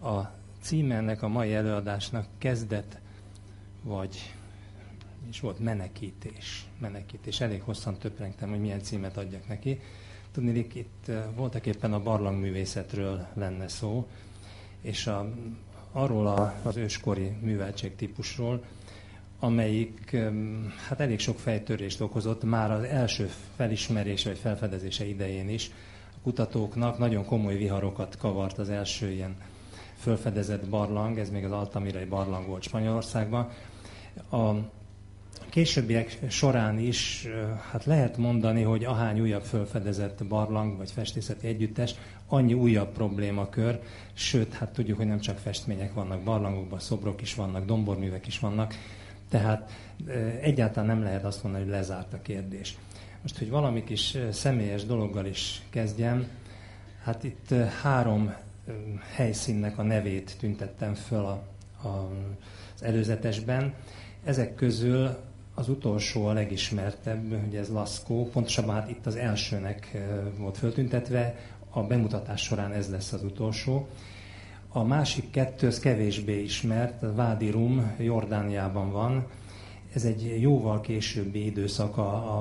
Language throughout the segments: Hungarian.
A címe ennek a mai előadásnak kezdet, vagy is volt menekítés. Menekítés. Elég hosszan töprengtem, hogy milyen címet adjak neki. Tudniillik, itt voltak éppen a barlangművészetről lenne szó, és arról az őskori műveltségtípusról, amelyik hát elég sok fejtörést okozott már az első felismerése vagy felfedezése idején is. A kutatóknak nagyon komoly viharokat kavart az első ilyen felfedezett barlang, ez még az altamirai barlang volt Spanyolországban. A későbbiek során is hát lehet mondani, hogy ahány újabb felfedezett barlang vagy festészeti együttes, annyi újabb problémakör, sőt, hát tudjuk, hogy nem csak festmények vannak barlangokban, szobrok is vannak, domborművek is vannak, tehát egyáltalán nem lehet azt mondani, hogy lezárt a kérdés. Most, hogy valami kis személyes dologgal is kezdjem, hát itt 3 helyszínnek a nevét tüntettem föl az előzetesben. Ezek közül az utolsó a legismertebb, ugye ez Lascaux, pontosabban hát itt az elsőnek volt föltüntetve, a bemutatás során ez lesz az utolsó. A másik 2, az kevésbé ismert, a Wadi Rum Jordániában van. Ez egy jóval későbbi időszak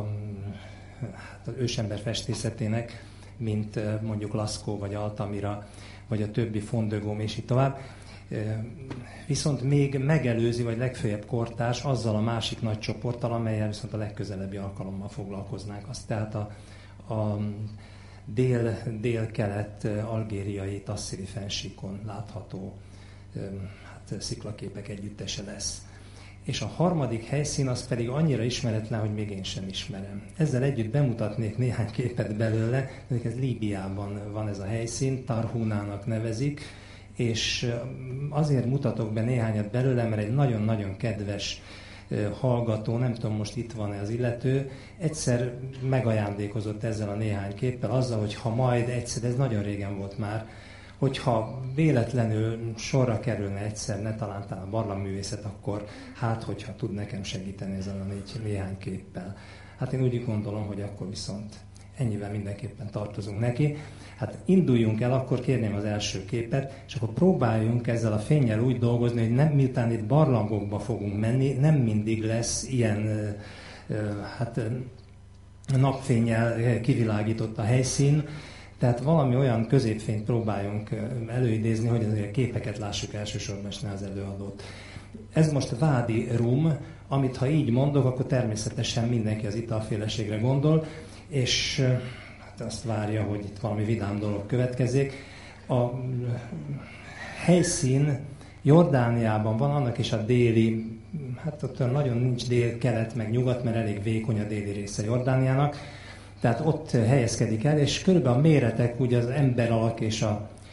az ősember festészetének, mint mondjuk Lascaux vagy Altamira, vagy a többi Font de Gaume és így tovább. Viszont még megelőzi, vagy legfőjebb kortárs azzal a másik nagy csoporttal, amellyel viszont a legközelebbi alkalommal foglalkoznánk. Azt tehát a dél-kelet algériai Tassili fennsíkon látható sziklaképek együttese lesz. És a harmadik helyszín az pedig annyira ismeretlen, hogy még én sem ismerem. Ezzel együtt bemutatnék néhány képet belőle, ez Líbiában van ez a helyszín, Tarhúnának nevezik, és azért mutatok be néhányat belőle, mert egy nagyon-nagyon kedves hallgató, nem tudom most itt van-e az illető, egyszer megajándékozott ezzel a néhány képpel, azzal, hogy ha majd egyszer, ez nagyon régen volt már, hogyha véletlenül sorra kerülne egyszer, ne talán a barlangművészet, akkor hát, hogyha tud nekem segíteni ezzel a néhány képpel. Hát én úgy gondolom, hogy akkor viszont ennyivel mindenképpen tartozunk neki. Hát induljunk el, akkor kérném az első képet, és akkor próbáljunk ezzel a fénnyel úgy dolgozni, hogy nem, miután itt barlangokba fogunk menni, nem mindig lesz ilyen napfénnyel kivilágított a helyszín, tehát valami olyan középfényt próbáljunk előidézni, hogy azért a képeket lássuk elsősorban, és ne az előadót. Ez most Wadi Rum, amit ha így mondok, akkor természetesen mindenki az italféleségre gondol, és hát azt várja, hogy itt valami vidám dolog következik. A helyszín Jordániában van, annak is a déli, hát ott nagyon nincs dél-kelet meg nyugat, mert elég vékony a déli része Jordániának. Tehát ott helyezkedik el, és körülbelül a méretek, ugye az ember alak és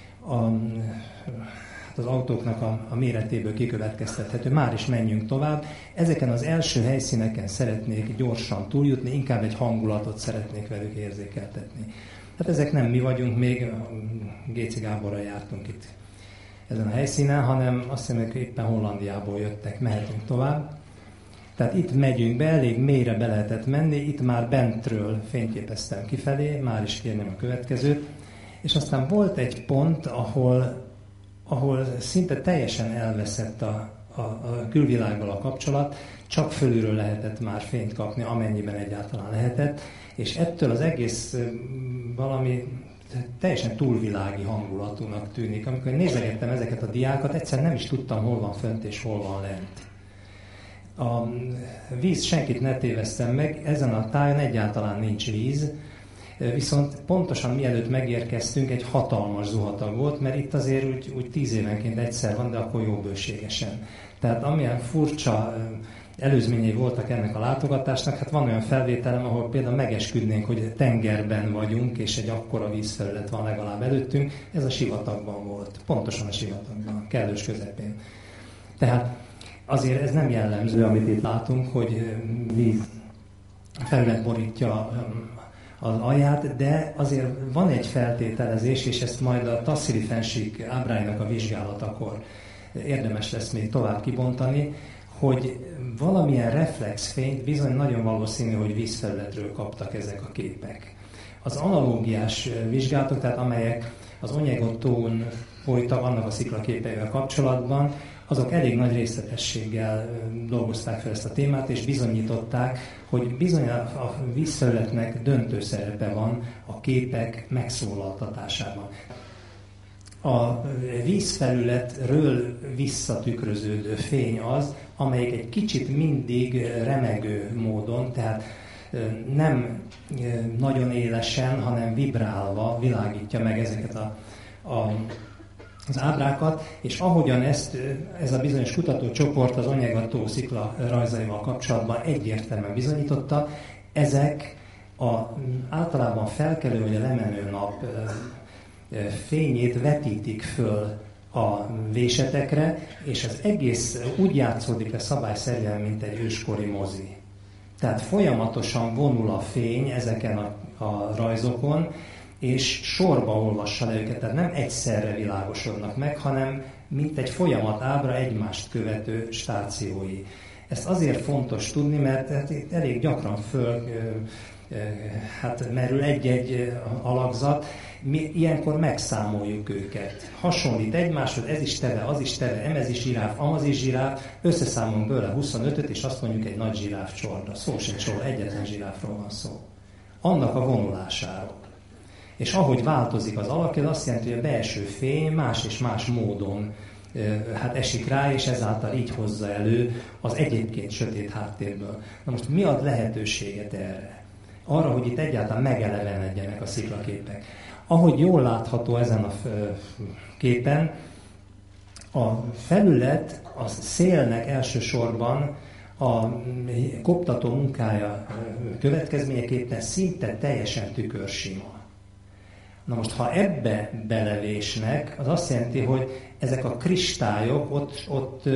az autóknak a méretéből kikövetkeztethető. Már is menjünk tovább. Ezeken az első helyszíneken szeretnék gyorsan túljutni, inkább egy hangulatot szeretnék velük érzékeltetni. Hát ezek nem mi vagyunk, még Géci Gáborral jártunk itt ezen a helyszínen, hanem azt hiszem, hogy éppen Hollandiából jöttek, mehetünk tovább. Tehát itt megyünk be, elég mélyre be lehetett menni, itt már bentről fényképeztem kifelé, már is kérném a következőt. És aztán volt egy pont, ahol szinte teljesen elveszett a külvilággal a kapcsolat, csak fölülről lehetett már fényt kapni, amennyiben egyáltalán lehetett, és ettől az egész valami teljesen túlvilági hangulatúnak tűnik. Amikor nézegettem ezeket a diákat, egyszer nem is tudtam, hol van fönt és hol van lent. A víz, senkit ne tévesszem meg, ezen a tájon egyáltalán nincs víz, viszont pontosan mielőtt megérkeztünk, egy hatalmas zuhatag volt, mert itt azért úgy 10 évenként egyszer van, de akkor jó bőségesen. Tehát amilyen furcsa előzményei voltak ennek a látogatásnak, hát van olyan felvételem, ahol például megesküdnénk, hogy tengerben vagyunk, és egy akkora vízfelület van legalább előttünk, ez a sivatagban volt, pontosan a sivatagban, kellős közepén. Tehát azért ez nem jellemző, amit itt látunk, hogy víz felület borítja az alját, de azért van egy feltételezés, és ezt majd a Tassili fennsík ábráinak a vizsgálatakor érdemes lesz még tovább kibontani, hogy valamilyen reflexfényt bizony nagyon valószínű, hogy vízfelületről kaptak ezek a képek. Az analógiás vizsgálatok, tehát amelyek az Onyego-tón folytak annak a sziklaképeivel kapcsolatban, azok elég nagy részletességgel dolgozták fel ezt a témát, és bizonyították, hogy bizony a vízfelületnek döntő szerepe van a képek megszólaltatásában. A vízfelületről visszatükröződő fény az, amelyik egy kicsit mindig remegő módon, tehát nem nagyon élesen, hanem vibrálva világítja meg ezeket az ábrákat, és ahogyan ez a bizonyos kutatócsoport az Onyegató szikla rajzaival kapcsolatban egyértelműen bizonyította, ezek általában felkelő vagy a lemenő nap fényét vetítik föl a vésetekre, és az egész úgy játszódik le szabályszerűen, mint egy őskori mozi. Tehát folyamatosan vonul a fény ezeken a rajzokon, és sorba olvassa le őket, tehát nem egyszerre világosodnak meg, hanem mint egy folyamat ábra egymást követő stációi. Ezt azért fontos tudni, mert itt elég gyakran merül egy-egy alakzat, mi ilyenkor megszámoljuk őket. Hasonlít egymáshoz, ez is teve, az is teve, emez is zsiráf, amaz is zsiráf, összeszámolunk belőle 25-öt, és azt mondjuk egy nagy zsiráfcsorra. Szó sincs róla, egyetlen zsiráfról van szó. Annak a vonulásáról. És ahogy változik az alak, ez azt jelenti, hogy a belső fény más és más módon esik rá, és ezáltal így hozza elő az egyébként sötét háttérből. Na most mi ad lehetőséget erre? Arra, hogy itt egyáltalán megelevenedjenek a sziklaképek. Ahogy jól látható ezen a képen, a felület a szélnek elsősorban a koptató munkája következményeképpen szinte teljesen tükörsima. Na most, ha ebbe belevésnek, az azt jelenti, hogy ezek a kristályok ott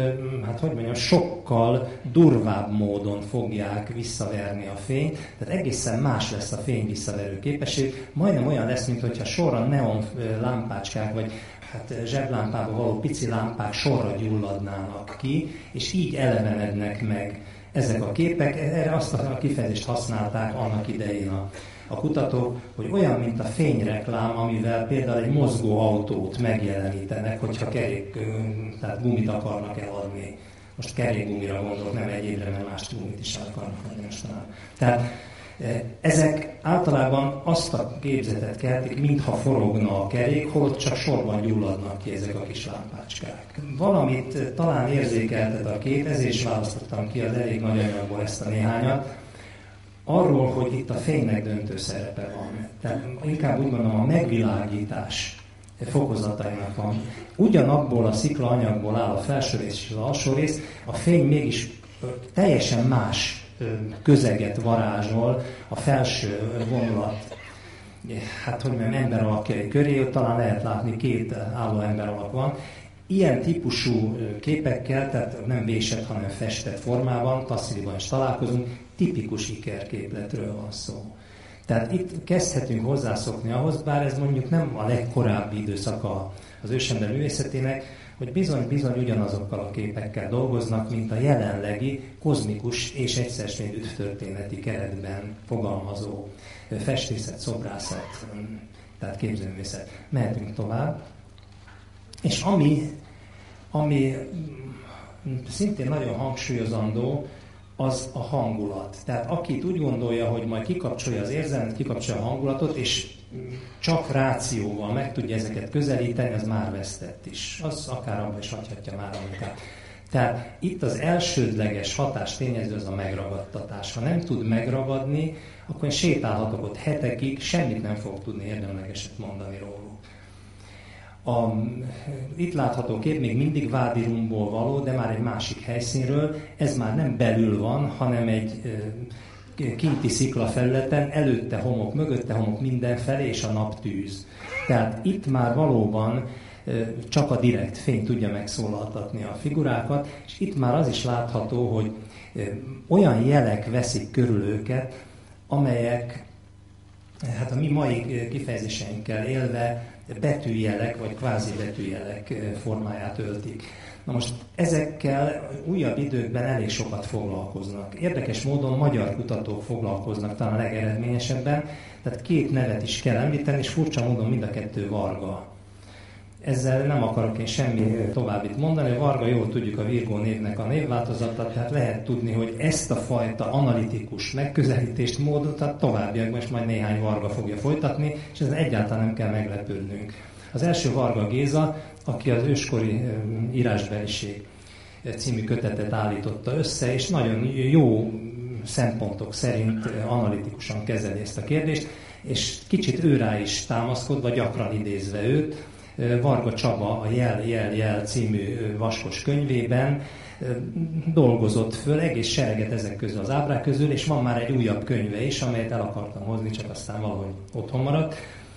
sokkal durvább módon fogják visszaverni a fényt, tehát egészen más lesz a fény visszaverő képesség, majdnem olyan lesz, mintha sorra neon lámpácskák, vagy zseblámpába való pici lámpák sorra gyulladnának ki, és így elevenednek meg ezek a képek. Erre azt a kifejezést használták annak idején a kutatók, hogy olyan, mint a fényreklám, amivel például egy mozgó autót megjelenítenek, hogyha tehát gumit akarnak eladni. Most kerékgumira gondolok, nem egyébre, mert más gumit is akarnak adni mostanában. Tehát ezek általában azt a képzetet keltik, mintha forogna a kerék, holott csak sorban gyulladnak ki ezek a kis lámpácskák. Valamit talán érzékeltet a kép, ezért is választottam ki az elég nagy anyagból ezt a néhányat, arról, hogy itt a fénynek döntő szerepe van. Tehát inkább úgy mondom, a megvilágítás fokozatainak van. Ugyanabból a sziklaanyagból áll a felső rész és az alsó rész, a fény mégis teljesen más közeget varázsol a felső vonulat. Ember alakjai köré, talán lehet látni, két álló ember alak van. Ilyen típusú képekkel, tehát nem vésett, hanem festett formában, Tassiliban is találkozunk, tipikus ikerképletről van szó. Tehát itt kezdhetünk hozzászokni ahhoz, bár ez mondjuk nem a legkorábbi időszaka az ősember művészetének, hogy bizony ugyanazokkal a képekkel dolgoznak, mint a jelenlegi kozmikus és egyszerűen történeti keretben fogalmazó festészet, szobrászat, tehát képzőművészet. Mehetünk tovább. És ami szintén nagyon hangsúlyozandó, az a hangulat. Tehát akit úgy gondolja, hogy majd kikapcsolja az érzelmet, kikapcsolja a hangulatot, és csak rációval meg tudja ezeket közelíteni, az már vesztett is. Az akár abban is hagyhatja már a munkát. Tehát itt az elsődleges hatástényező az a megragadtatás. Ha nem tud megragadni, akkor én sétálhatok ott hetekig, semmit nem fog tudni érdemlegeset mondani róluk. Itt látható kép még mindig Vádi Rumból való, de már egy másik helyszínről. Ez már nem belül van, hanem egy kinti sziklafelületen, előtte homok, mögötte homok mindenfelé, és a naptűz. Tehát itt már valóban csak a direkt fény tudja megszólaltatni a figurákat, és itt már az is látható, hogy olyan jelek veszik körül őket, amelyek a mi mai kifejezéseinkkel élve betűjelek vagy kvázi betűjelek formáját öltik. Na most ezekkel újabb időkben elég sokat foglalkoznak. Érdekes módon magyar kutatók foglalkoznak talán a legeredményesebben, tehát két nevet is kell említeni, és furcsa módon mind a kettő Varga Ezzel nem akarok én semmi továbbit mondani. Varga, jól tudjuk a Virgó névnek a névváltozatát, tehát lehet tudni, hogy ezt a fajta analitikus megközelítést, módot a továbbiakban most majd néhány Varga fogja folytatni, és ezen egyáltalán nem kell meglepődnünk. Az első Varga Géza, aki az őskori írásbeliség című kötetet állította össze, és nagyon jó szempontok szerint analitikusan kezeli ezt a kérdést, és kicsit őrá is támaszkodva, gyakran idézve őt, Varga Csaba a Jel című vaskos könyvében dolgozott föl egész sereget ezek közül az ábrák közül, és van már egy újabb könyve is, amelyet el akartam hozni, csak aztán valahogy otthon maradt.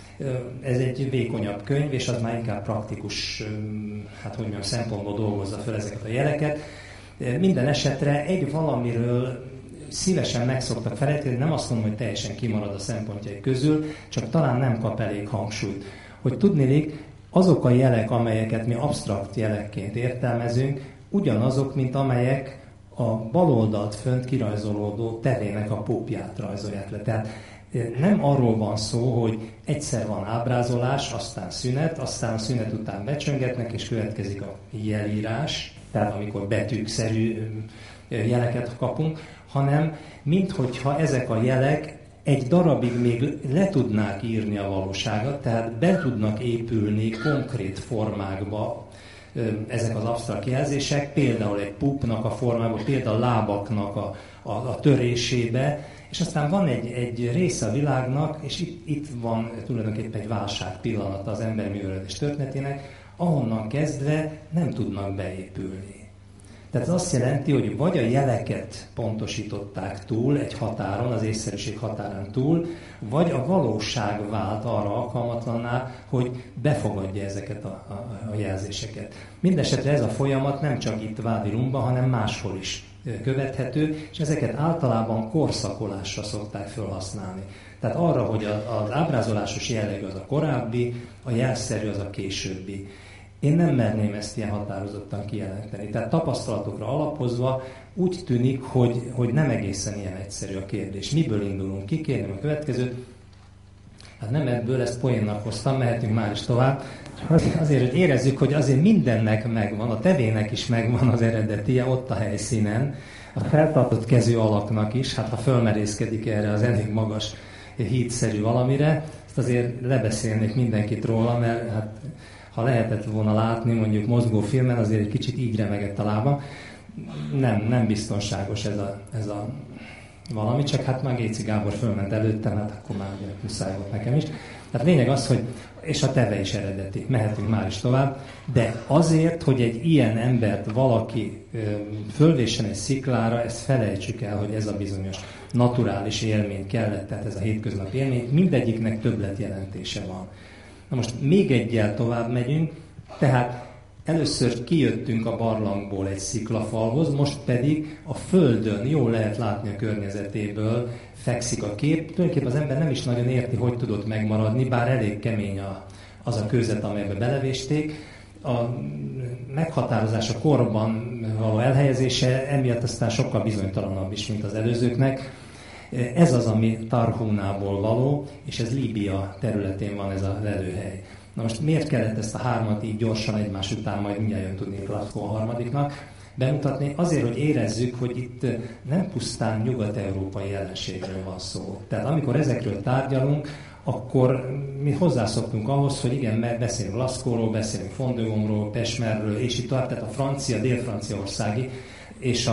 Ez egy vékonyabb könyv, és az már inkább praktikus, szempontból dolgozza föl ezeket a jeleket. Minden esetre egy valamiről szívesen meg szoktak felejteni, nem azt mondom, hogy teljesen kimarad a szempontjai közül, csak talán nem kap elég hangsúlyt. Hogy tudniillik, azok a jelek, amelyeket mi absztrakt jelekként értelmezünk, ugyanazok, mint amelyek a baloldalt fönt kirajzolódó tevének a pópját rajzolják le. Tehát nem arról van szó, hogy egyszer van ábrázolás, aztán szünet, aztán szünet után becsöngetnek, és következik a jelírás, tehát amikor betűkszerű jeleket kapunk, hanem minthogyha ezek a jelek egy darabig még le tudnák írni a valóságot, tehát be tudnak épülni konkrét formákba ezek az absztrakt jelzések, például egy púpnak a formába, például a lábaknak a törésébe, és aztán van egy része a világnak, és itt van tulajdonképpen egy válság pillanata az emberi művelődés történetének, ahonnan kezdve nem tudnak beépülni. Tehát ez azt jelenti, hogy vagy a jeleket pontosították túl egy határon, az észszerűség határán túl, vagy a valóság vált arra alkalmatlanná, hogy befogadja ezeket a jelzéseket. Mindenesetre ez a folyamat nem csak itt Vádilumban, hanem máshol is követhető, és ezeket általában korszakolásra szokták felhasználni. Tehát arra, hogy az ábrázolásos jelleg az a korábbi, a jelszerű az a későbbi. Én nem merném ezt ilyen határozottan kijelenteni. Tehát tapasztalatokra alapozva úgy tűnik, hogy nem egészen ilyen egyszerű a kérdés. Miből indulunk ki? Kérném a következőt. Hát nem ebből, ezt poénnak hoztam, mehetünk már is tovább. Azért, hogy érezzük, hogy azért mindennek megvan, a tevének is megvan az eredetie ott a helyszínen, a feltartott kezű alaknak is, hát ha fölmerészkedik erre az elég magas hídszerű valamire, ezt azért lebeszélnék mindenkit róla, mert hát ha lehetett volna látni, mondjuk mozgófilmen, azért egy kicsit így remegett a lába. Nem biztonságos ez a valami, csak hát már Géci Gábor fölment előttem, hát akkor már ugye muszáj volt nekem is. Tehát lényeg az, hogy, és a teve is eredeti, mehetünk már is tovább, de azért, hogy egy ilyen embert valaki fölvéssen egy sziklára, ezt felejtsük el, hogy ez a bizonyos naturális élmény kellett, tehát ez a hétköznapi élmény, mindegyiknek többletjelentése van. Na most még egyel tovább megyünk, tehát először kijöttünk a barlangból egy sziklafalhoz, most pedig a földön, jól lehet látni a környezetéből, fekszik a kép. Tulajdonképpen az ember nem is nagyon érti, hogy tudott megmaradni, bár elég kemény az a kőzet, amelybe belevésték. A meghatározás a korban való elhelyezése emiatt aztán sokkal bizonytalanabb is, mint az előzőknek. Ez az, ami Tarhúnából való, és ez Líbia területén van ez a lelőhely. Na most miért kellett ezt a hármat így gyorsan egymás után, majd mindjárt jön tudni Klatko a harmadiknak, bemutatni? Azért, hogy érezzük, hogy itt nem pusztán nyugat-európai jelenségről van szó. Tehát amikor ezekről tárgyalunk, akkor mi hozzászoktunk ahhoz, hogy igen, beszélünk Laszkóról, beszélünk Fondőgomról, Pesmerről, és itt tovább, tehát a francia, dél-franciaországi, és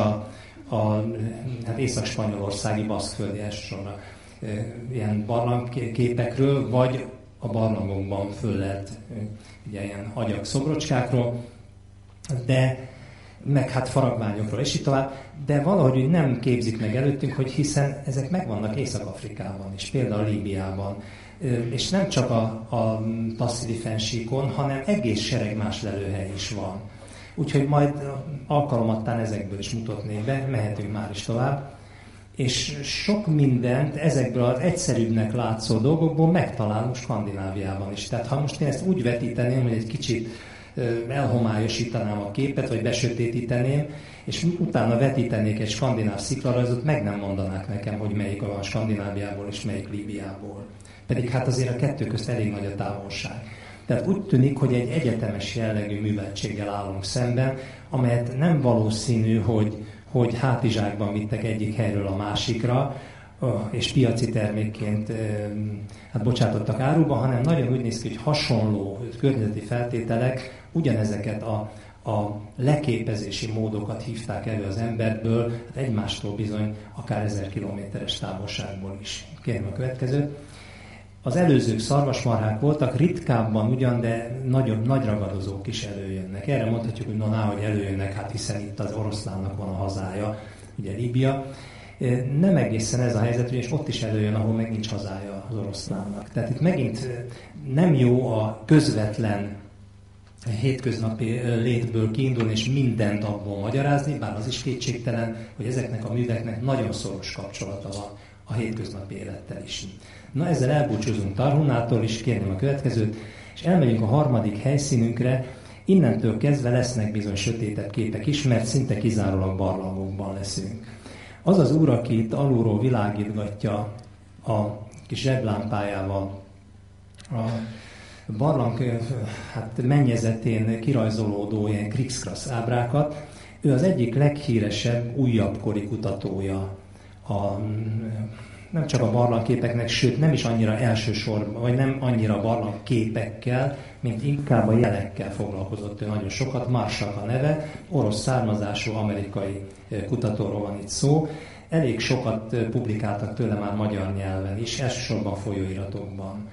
hát észak-spanyolországi, baszkföldi elsősorban ilyen barlangképekről, vagy a barlangokban föl lehet ugye, ilyen agyak szobrocskákról, de meg hát faragványokról, és így tovább, de valahogy nem képzik meg előttünk, hogy hiszen ezek megvannak Észak-Afrikában is, például Líbiában, és nem csak a Tasszili fennsíkon, hanem egész sereg más lelőhely is van. Úgyhogy majd alkalomattán ezekből is mutatnék be, mehetünk már is tovább. És sok mindent ezekből az egyszerűbbnek látszó dolgokból megtalálunk Skandináviában is. Tehát ha most én ezt úgy vetíteném, hogy egy kicsit elhomályosítanám a képet, vagy besötétíteném, és utána vetítenék egy skandináv sziklarajzot, meg nem mondanák nekem, hogy melyik van Skandináviából és melyik Líbiából. Pedig hát azért a kettő közt elég nagy a távolság. Tehát úgy tűnik, hogy egy egyetemes jellegű műveltséggel állunk szemben, amelyet nem valószínű, hogy hátizsákban vittek egyik helyről a másikra, és piaci termékként bocsátottak áruba, hanem nagyon úgy néz ki, hogy hasonló környezeti feltételek ugyanezeket a leképezési módokat hívták elő az emberből, hát egymástól bizony akár 1000 kilométeres távolságból is. Kérem a következőt. Az előzők szarvasmarhák voltak, ritkábban ugyan, de nagy ragadozók is előjönnek. Erre mondhatjuk, hogy hogy előjönnek, hát hiszen itt az oroszlánnak van a hazája, ugye Líbia. Nem egészen ez a helyzet, és ott is előjön, ahol meg nincs hazája az oroszlánnak. Tehát itt megint nem jó a közvetlen hétköznapi létből kiindulni és mindent abból magyarázni, bár az is kétségtelen, hogy ezeknek a műveknek nagyon szoros kapcsolata van a hétköznapi élettel is. Na, ezzel elbúcsúzunk Tarhunától is, kérném a következőt, és elmegyünk a harmadik helyszínünkre. Innentől kezdve lesznek bizony sötétebb képek is, mert szinte kizárólag barlangokban leszünk. Az az úr, aki itt alulról világítgatja a kis zseblámpájával a barlang mennyezetén kirajzolódó ilyen krikszkrasz ábrákat, ő az egyik leghíresebb, újabbkori kutatója nem csak a barlangképeknek, sőt nem is annyira elsősorban, vagy nem annyira barlangképekkel, mint inkább a jelekkel foglalkozott ő nagyon sokat. Marshall a neve, orosz származású amerikai kutatóról van itt szó. Elég sokat publikáltak tőle már magyar nyelven is, elsősorban folyóiratokban.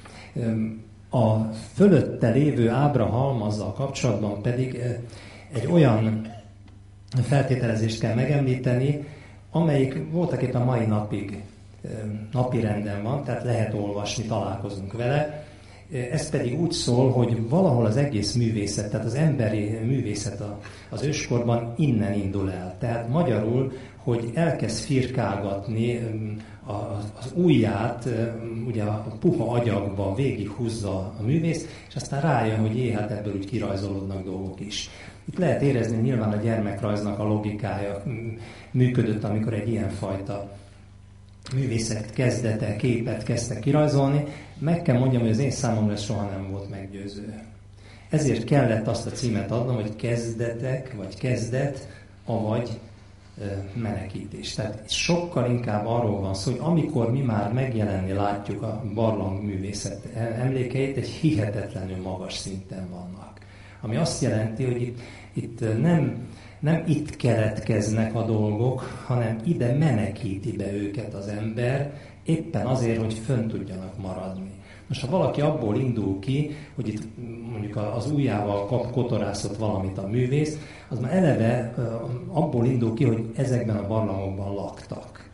A fölötte lévő ábra halmazzal kapcsolatban pedig egy olyan feltételezést kell megemlíteni, amelyik voltaképpen mai napig napirenden van, tehát lehet olvasni, találkozunk vele. Ez pedig úgy szól, hogy valahol az egész művészet, tehát az emberi művészet az őskorban innen indul el. Tehát magyarul, hogy elkezd firkálgatni az ujját, ugye a puha agyagba végighúzza a művész, és aztán rájön, hogy hát ebből úgy kirajzolódnak dolgok is. Itt lehet érezni, nyilván a gyermekrajznak a logikája működött, amikor egy ilyenfajta művészet kezdete, képet kezdtek kirajzolni. Meg kell mondjam, hogy az én számomra ez soha nem volt meggyőző. Ezért kellett azt a címet adnom, hogy kezdetek, vagy kezdet, avagy menekítés. Tehát sokkal inkább arról van szó, hogy amikor mi már megjelenni látjuk a barlangművészet emlékeit, egy hihetetlenül magas szinten vannak. Ami azt jelenti, hogy itt nem itt keletkeznek a dolgok, hanem ide menekíti be őket az ember, éppen azért, hogy fönn tudjanak maradni. Most ha valaki abból indul ki, hogy itt mondjuk az ujjával kotorászott valamit a művész, az már eleve abból indul ki, hogy ezekben a barlangokban laktak.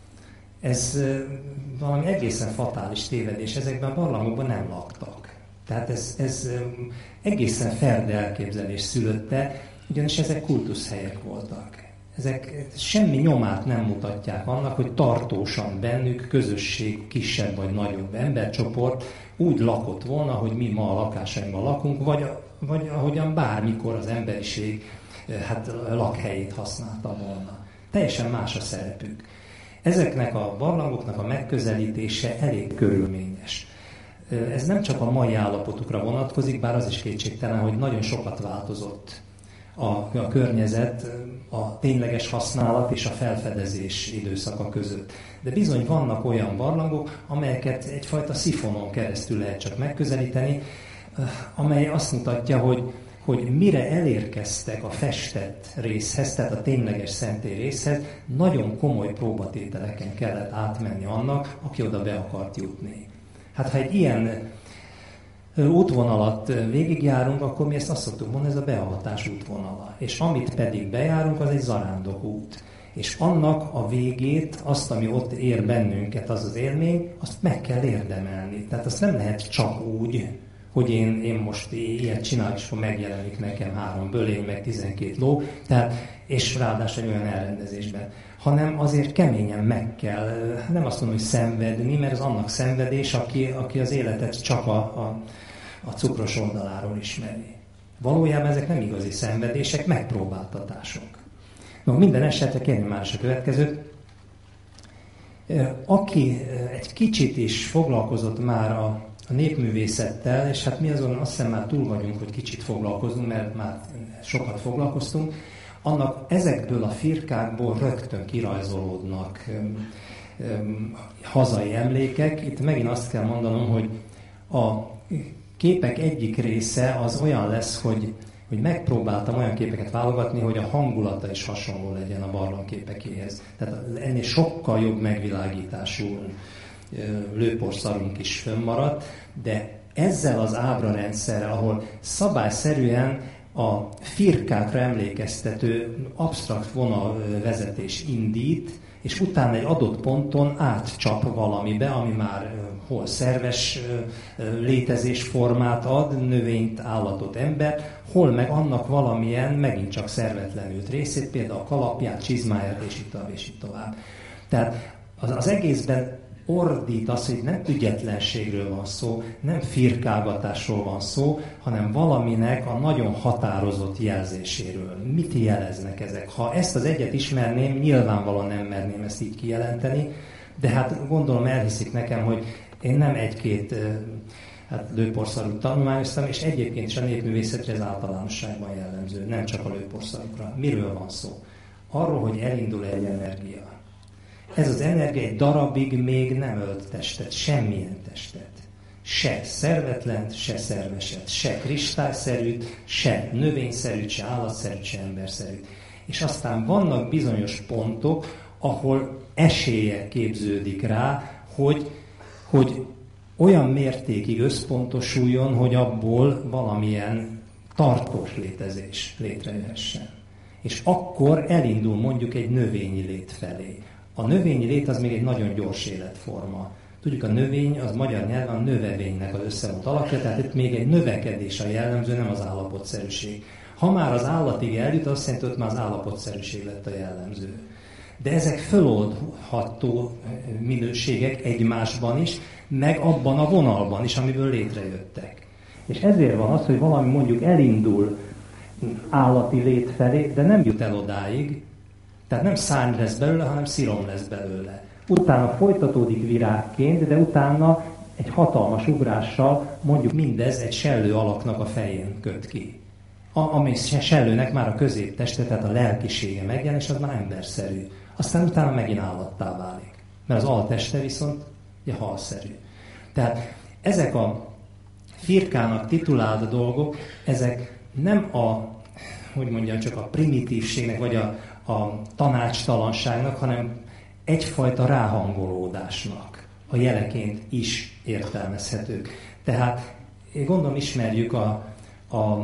Ez valami egészen fatális tévedés, ezekben a barlangokban nem laktak. Tehát ez egészen ferde elképzelés szülötte, ugyanis ezek kultuszhelyek voltak. Ezek semmi nyomát nem mutatják annak, hogy tartósan bennük közösség, kisebb vagy nagyobb embercsoport úgy lakott volna, hogy mi ma a lakásainkban lakunk, vagy ahogyan bármikor az emberiség lakhelyét használta volna. Teljesen más a szerepük. Ezeknek a barlangoknak a megközelítése elég körülményes. Ez nem csak a mai állapotukra vonatkozik, bár az is kétségtelen, hogy nagyon sokat változott a környezet, a tényleges használat és a felfedezés időszaka között. De bizony vannak olyan barlangok, amelyeket egyfajta szifonon keresztül lehet csak megközelíteni, amely azt mutatja, hogy mire elérkeztek a festett részhez, tehát a tényleges szentély részhez, nagyon komoly próbatételeken kellett átmenni annak, aki oda be akart jutni. Hát ha egy ilyen útvonalat végigjárunk, akkor mi ezt azt szoktuk mondani, ez a beavatás útvonala. És amit pedig bejárunk, az egy zarándokút. És annak a végét, azt, ami ott ér bennünket, az az élmény, azt meg kell érdemelni. Tehát azt nem lehet csak úgy, hogy én most ilyet csinálok, és akkor megjelenik nekem 3 bölény, meg 12 ló, tehát, és ráadásul egy olyan elrendezésben. Hanem azért keményen meg kell, nem azt mondom, hogy szenvedni, mert az annak szenvedés, aki az életet csak a cukros oldaláról ismeri. Valójában ezek nem igazi szenvedések, megpróbáltatások. No, minden esetre kérném már a következőt. Aki egy kicsit is foglalkozott már népművészettel, és hát mi azon azt hiszem már túl vagyunk, hogy kicsit foglalkozunk, mert már sokat foglalkoztunk, annak ezekből a firkákból rögtön kirajzolódnak hazai emlékek. Itt megint azt kell mondanom, hogy a képek egyik része az olyan lesz, hogy megpróbáltam olyan képeket válogatni, hogy a hangulata is hasonló legyen a barlangképekéhez. Tehát ennél sokkal jobb megvilágítású lőporszarunk is fönnmaradt, de ezzel az ábrarendszerrel, ahol szabályszerűen a firkákra emlékeztető absztrakt vonalvezetés indít, és utána egy adott ponton átcsap valamibe, ami már hol szerves létezésformát ad, növényt, állatot, embert, hol meg annak valamilyen megint csak szervetlenült részét, például a kalapját, csizmáját, és így tovább. Tehát az egészben ordít az, hogy nem ügyetlenségről van szó, nem firkálgatásról van szó, hanem valaminek a nagyon határozott jelzéséről. Mit jeleznek ezek? Ha ezt az egyet ismerném, nyilvánvalóan nem merném ezt így kijelenteni, de hát gondolom elhiszik nekem, hogy én nem egy-két lőporszarút tanulmányoztam, és egyébként is a népművészetre ez általánosságban jellemző, nem csak a lőporszarukra. Miről van szó? Arról, hogy elindul egy energia. Ez az energia egy darabig még nem ölt testet, semmilyen testet. Se szervetlent, se szerveset, se kristályszerűt, se növényszerűt, se állatszerűt, se emberszerűt. És aztán vannak bizonyos pontok, ahol esélye képződik rá, hogy olyan mértékig összpontosuljon, hogy abból valamilyen tartós létezés létrejöhessen. És akkor elindul mondjuk egy növényi lét felé. A növényi lét az még egy nagyon gyors életforma. Tudjuk, a növény az magyar nyelven a növevénynek az összevont alakja, tehát itt még egy növekedés a jellemző, nem az állapotszerűség. Ha már az állatig eljut, azt jelenti, hogy már az állapotszerűség lett a jellemző. De ezek föloldható minőségek egymásban is, meg abban a vonalban is, amiből létrejöttek. És ezért van az, hogy valami mondjuk elindul állati lét felé, de nem jut el odáig, tehát nem szárny lesz belőle, hanem szirom lesz belőle. Utána folytatódik virágként, de utána egy hatalmas ugrással mondjuk mindez egy sellő alaknak a fején köt ki. Ami sellőnek már a középteste, tehát a lelkisége megjelen, és az már emberszerű. Aztán utána megint állattá válik. Mert az alteste viszont ugye halszerű. Tehát ezek a firkának titulált dolgok, ezek nem csak a primitívségnek, vagy a tanácstalanságnak, hanem egyfajta ráhangolódásnak a jeleként is értelmezhetők. Tehát én gondolom ismerjük az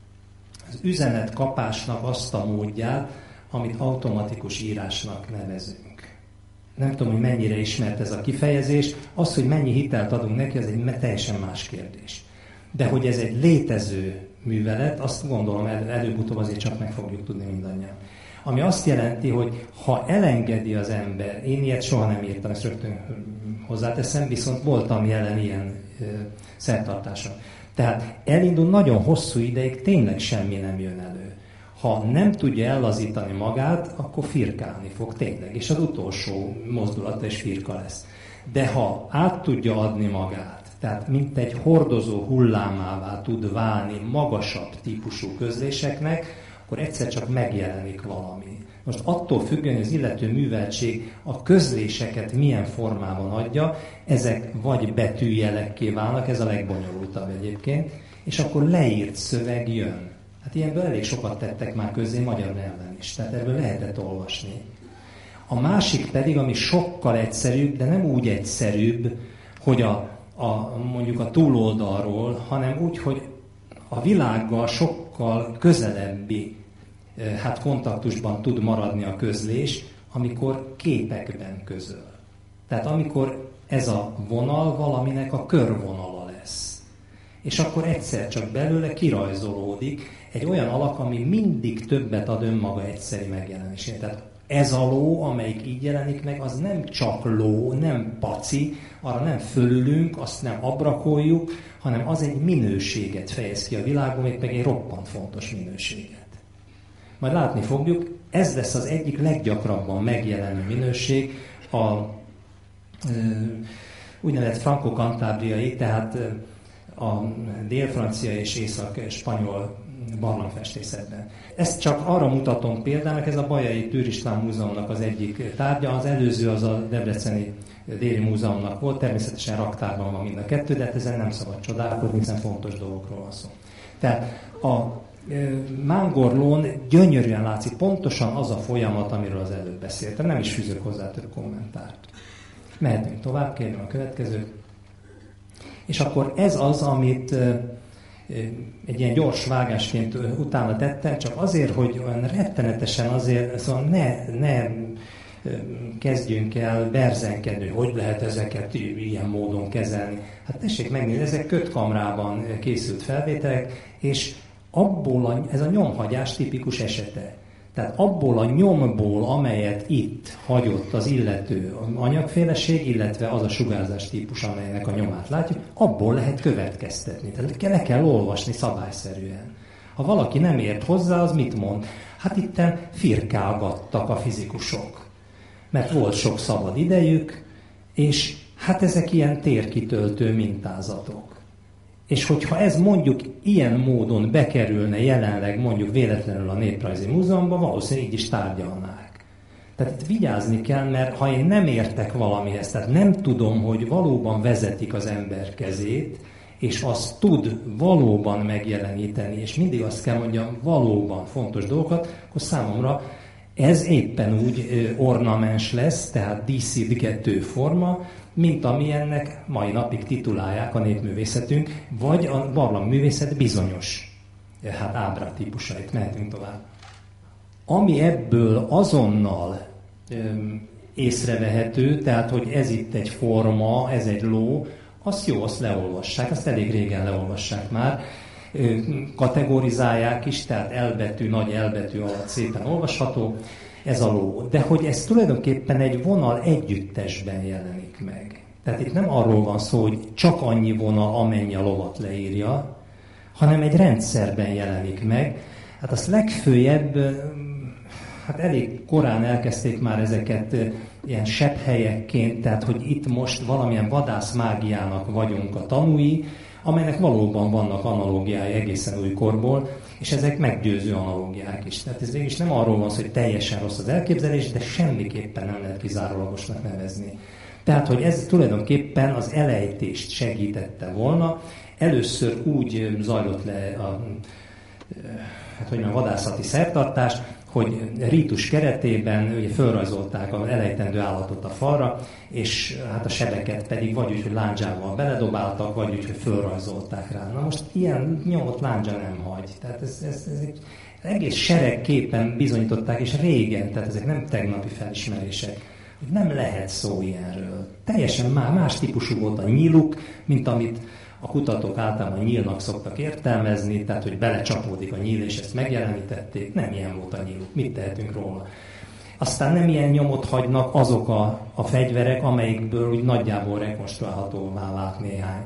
üzenetkapásnak azt a módját, amit automatikus írásnak nevezünk. Nem tudom, hogy mennyire ismert ez a kifejezés. Az, hogy mennyi hitelt adunk neki, az egy teljesen más kérdés. De hogy ez egy létező művelet, azt gondolom előbb-utóbb azért csak meg fogjuk tudni mindannyian. Ami azt jelenti, hogy ha elengedi az ember, én ilyet soha nem írtam, ezt rögtön hozzáteszem, viszont voltam jelen ilyen szertartáson. Tehát elindul nagyon hosszú ideig, tényleg semmi nem jön elő. Ha nem tudja ellazítani magát, akkor firkálni fog tényleg, és az utolsó mozdulata is firka lesz. De ha át tudja adni magát, tehát mint egy hordozó hullámává tud válni magasabb típusú közléseknek, akkor egyszer csak megjelenik valami. Most attól függően, hogy az illető műveltség a közléseket milyen formában adja, ezek vagy betűjelekké válnak, ez a legbonyolultabb egyébként, és akkor leírt szöveg jön. Hát ilyenből elég sokat tettek már közzé magyar nyelven is, tehát ebből lehetett olvasni. A másik pedig, ami sokkal egyszerűbb, de nem úgy egyszerűbb, hogy mondjuk a túloldalról, hanem úgy, hogy a világgal sokkal közelebbi kontaktusban tud maradni a közlés, amikor képekben közöl. Tehát amikor ez a vonal valaminek a körvonala lesz. És akkor egyszer csak belőle kirajzolódik egy olyan alak, ami mindig többet ad önmaga egyszeri megjelenésén. Tehát ez a ló, amelyik így jelenik meg, az nem csak ló, nem paci, arra nem fölülünk, azt nem abrakoljuk, hanem az egy minőséget fejez ki a világon, még meg egy roppant fontos minőséget. Majd látni fogjuk, ez lesz az egyik leggyakrabban megjelenő minőség úgynevezett franco-kantábriai, tehát a dél-francia és észak-spanyol barlangfestészetben. Ezt csak arra mutatom példának, ez a Bajai Tűr István Múzeumnak az egyik tárgya, az előző az a Debreceni Déri Múzeumnak volt, természetesen raktárban van mind a kettő, de hát ezen nem szabad csodálkozni, hiszen fontos dolgokról van szó. Tehát a Mángorlón gyönyörűen látszik pontosan az a folyamat, amiről az előbb beszéltem, nem is fűzök hozzá több kommentárt. Mehetünk tovább, kérem a következőt. És akkor ez az, amit egy ilyen gyors vágásként utána tettem, csak azért, hogy olyan rettenetesen azért, szóval ne kezdjünk el berzenkedni, hogy lehet ezeket ilyen módon kezelni. Hát tessék megnézni, ezek kötkamrában készült felvételek, és ez a nyomhagyás tipikus esete. Tehát abból a nyomból, amelyet itt hagyott az illető anyagféleség, illetve az a sugárzás típus, amelynek a nyomát látjuk, abból lehet következtetni. Tehát le kell olvasni szabályszerűen. Ha valaki nem ért hozzá, az mit mond? Hát itten firkálgattak a fizikusok. Mert volt sok szabad idejük, és hát ezek ilyen térkitöltő mintázatok. És hogyha ez mondjuk ilyen módon bekerülne jelenleg mondjuk véletlenül a Néprajzi Múzeumban, valószínűleg így is tárgyalnák. Tehát itt vigyázni kell, mert ha én nem értek valamihez, tehát nem tudom, hogy valóban vezetik az ember kezét, és azt tud valóban megjeleníteni, és mindig azt kell mondjam, valóban fontos dolgokat, akkor számomra ez éppen úgy ornamens lesz, tehát díszítgető forma, mint amilyennek mai napig titulálják a népművészetünk, vagy a barlangművészet bizonyos ábrátípusait. Mehetünk tovább. Ami ebből azonnal észrevehető, tehát hogy ez itt egy forma, ez egy ló, azt jó, azt leolvassák, azt elég régen leolvassák már, kategorizálják is, tehát elbetű, nagy elbetű alatt szépen olvasható, ez a ló. De hogy ez tulajdonképpen egy vonal együttesben jelenik meg. Tehát itt nem arról van szó, hogy csak annyi vonal, amennyi a lovat leírja, hanem egy rendszerben jelenik meg. Hát azt legfőjebb, hát elég korán elkezdték már ezeket ilyen sepphelyekként, tehát hogy itt most valamilyen vadászmágiának vagyunk a tanúi, amelynek valóban vannak analógiái egészen újkorból, és ezek meggyőző analógiák is. Tehát ez végig nem arról van szó, hogy teljesen rossz az elképzelés, de semmiképpen nem lehet kizárólagosnak nevezni. Tehát, hogy ez tulajdonképpen az elejtést segítette volna. Először úgy zajlott le a vadászati szertartás, hogy rítus keretében ugye fölrajzolták az elejtendő állatot a falra, és hát a sebeket pedig vagy úgy, hogy lándzsával beledobáltak, vagy úgy, hogy fölrajzolták rá. Na most ilyen nyomot lándzsa nem hagy. Tehát ez egy egész seregképpen bizonyították, és régen, tehát ezek nem tegnapi felismerések, hogy nem lehet szó ilyenről. Teljesen más típusú volt a nyíluk, mint amit a kutatók általában nyílnak szoktak értelmezni, tehát hogy belecsapódik a nyíl, és ezt megjelenítették. Nem ilyen volt a nyíluk. Mit tehetünk róla? Aztán nem ilyen nyomot hagynak azok a fegyverek, amelyikből úgy nagyjából rekonstruálhatóvá vált néhány.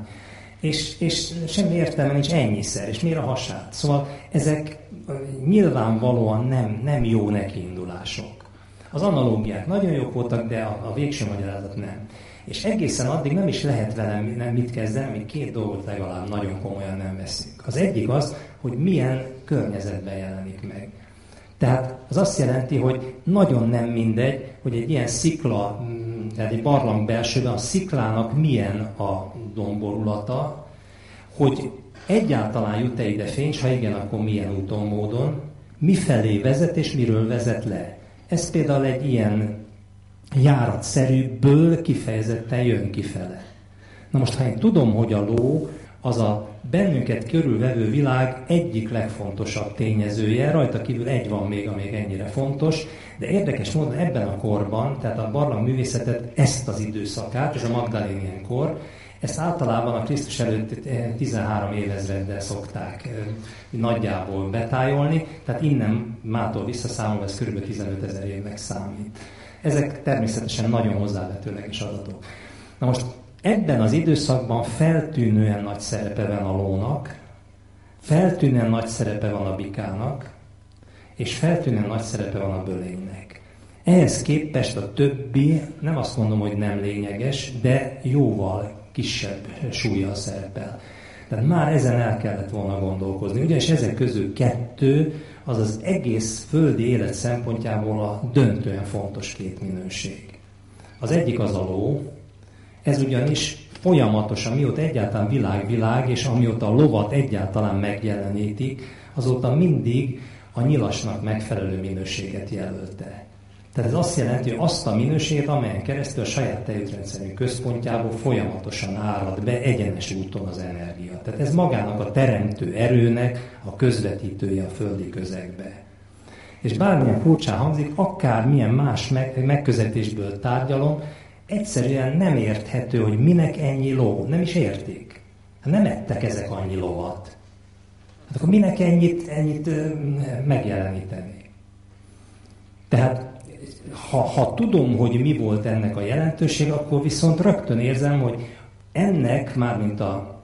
És semmi értelme nincs ennyiszer, és miért a hasát? Szóval ezek nyilvánvalóan nem jó nekiindulások. Az analógiák nagyon jók voltak, de a végső magyarázat nem. És egészen addig nem is lehet velem mit kezdeni, amíg két dolgot legalább nagyon komolyan nem veszünk. Az egyik az, hogy milyen környezetben jelenik meg. Tehát az azt jelenti, hogy nagyon nem mindegy, hogy egy ilyen szikla, tehát egy barlang belsőben a sziklának milyen a domborulata, hogy egyáltalán jut-e ide fény, és ha igen, akkor milyen úton, módon, mifelé vezet és miről vezet le. Ez például egy ilyen járatszerűből kifejezetten jön kifele. Na most, ha én tudom, hogy a ló az a bennünket körülvevő világ egyik legfontosabb tényezője, rajta kívül egy van még, amíg ennyire fontos, de érdekes módon ebben a korban, tehát a barlangművészetet, ezt az időszakát, ez a Magdalénián kor, ezt általában a Krisztus előtt 13 évezreddel szokták nagyjából betájolni, tehát innen mától visszaszámolva ez kb. 15 000 évnek számít. Ezek természetesen nagyon hozzávetőleges adatok. Na most ebben az időszakban feltűnően nagy szerepe van a lónak, feltűnően nagy szerepe van a bikának, és feltűnően nagy szerepe van a bölénynek. Ehhez képest a többi, nem azt mondom, hogy nem lényeges, de jóval kisebb súllyal szerepel. Tehát már ezen el kellett volna gondolkozni. Ugyanis ezek közül 2 az az egész földi élet szempontjából a döntően fontos 2 minőség. Az egyik az a ló, ez ugyanis folyamatosan, mióta egyáltalán világ, és amióta a lovat egyáltalán megjelenítik, azóta mindig a nyilasnak megfelelő minőséget jelölte. Tehát ez azt jelenti, hogy azt a minőséget, amelyen keresztül a saját tejútrendszerünk központjából folyamatosan árad be egyenes úton az energia. Tehát ez magának a teremtő erőnek a közvetítője a földi közegbe. És bármilyen furcsán hangzik, akármilyen más megközelítésből tárgyalom, egyszerűen nem érthető, hogy minek ennyi ló. Nem is értik. Nem ettek ezek annyi lovat. Hát akkor minek ennyit megjeleníteni? Tehát ha tudom, hogy mi volt ennek a jelentőség, akkor viszont rögtön érzem, hogy ennek, mármint a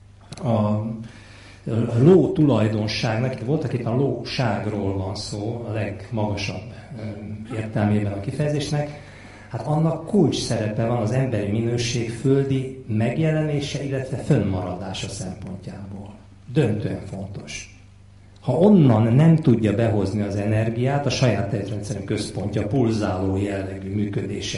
ló tulajdonságnak, voltak éppen a lóságról van szó, a legmagasabb értelmében a kifejezésnek, hát annak kulcs szerepe van az emberi minőség földi megjelenése, illetve fönnmaradása szempontjából. Döntően fontos. Ha onnan nem tudja behozni az energiát, a saját tejútrendszerünk központja, pulzáló jellegű működése,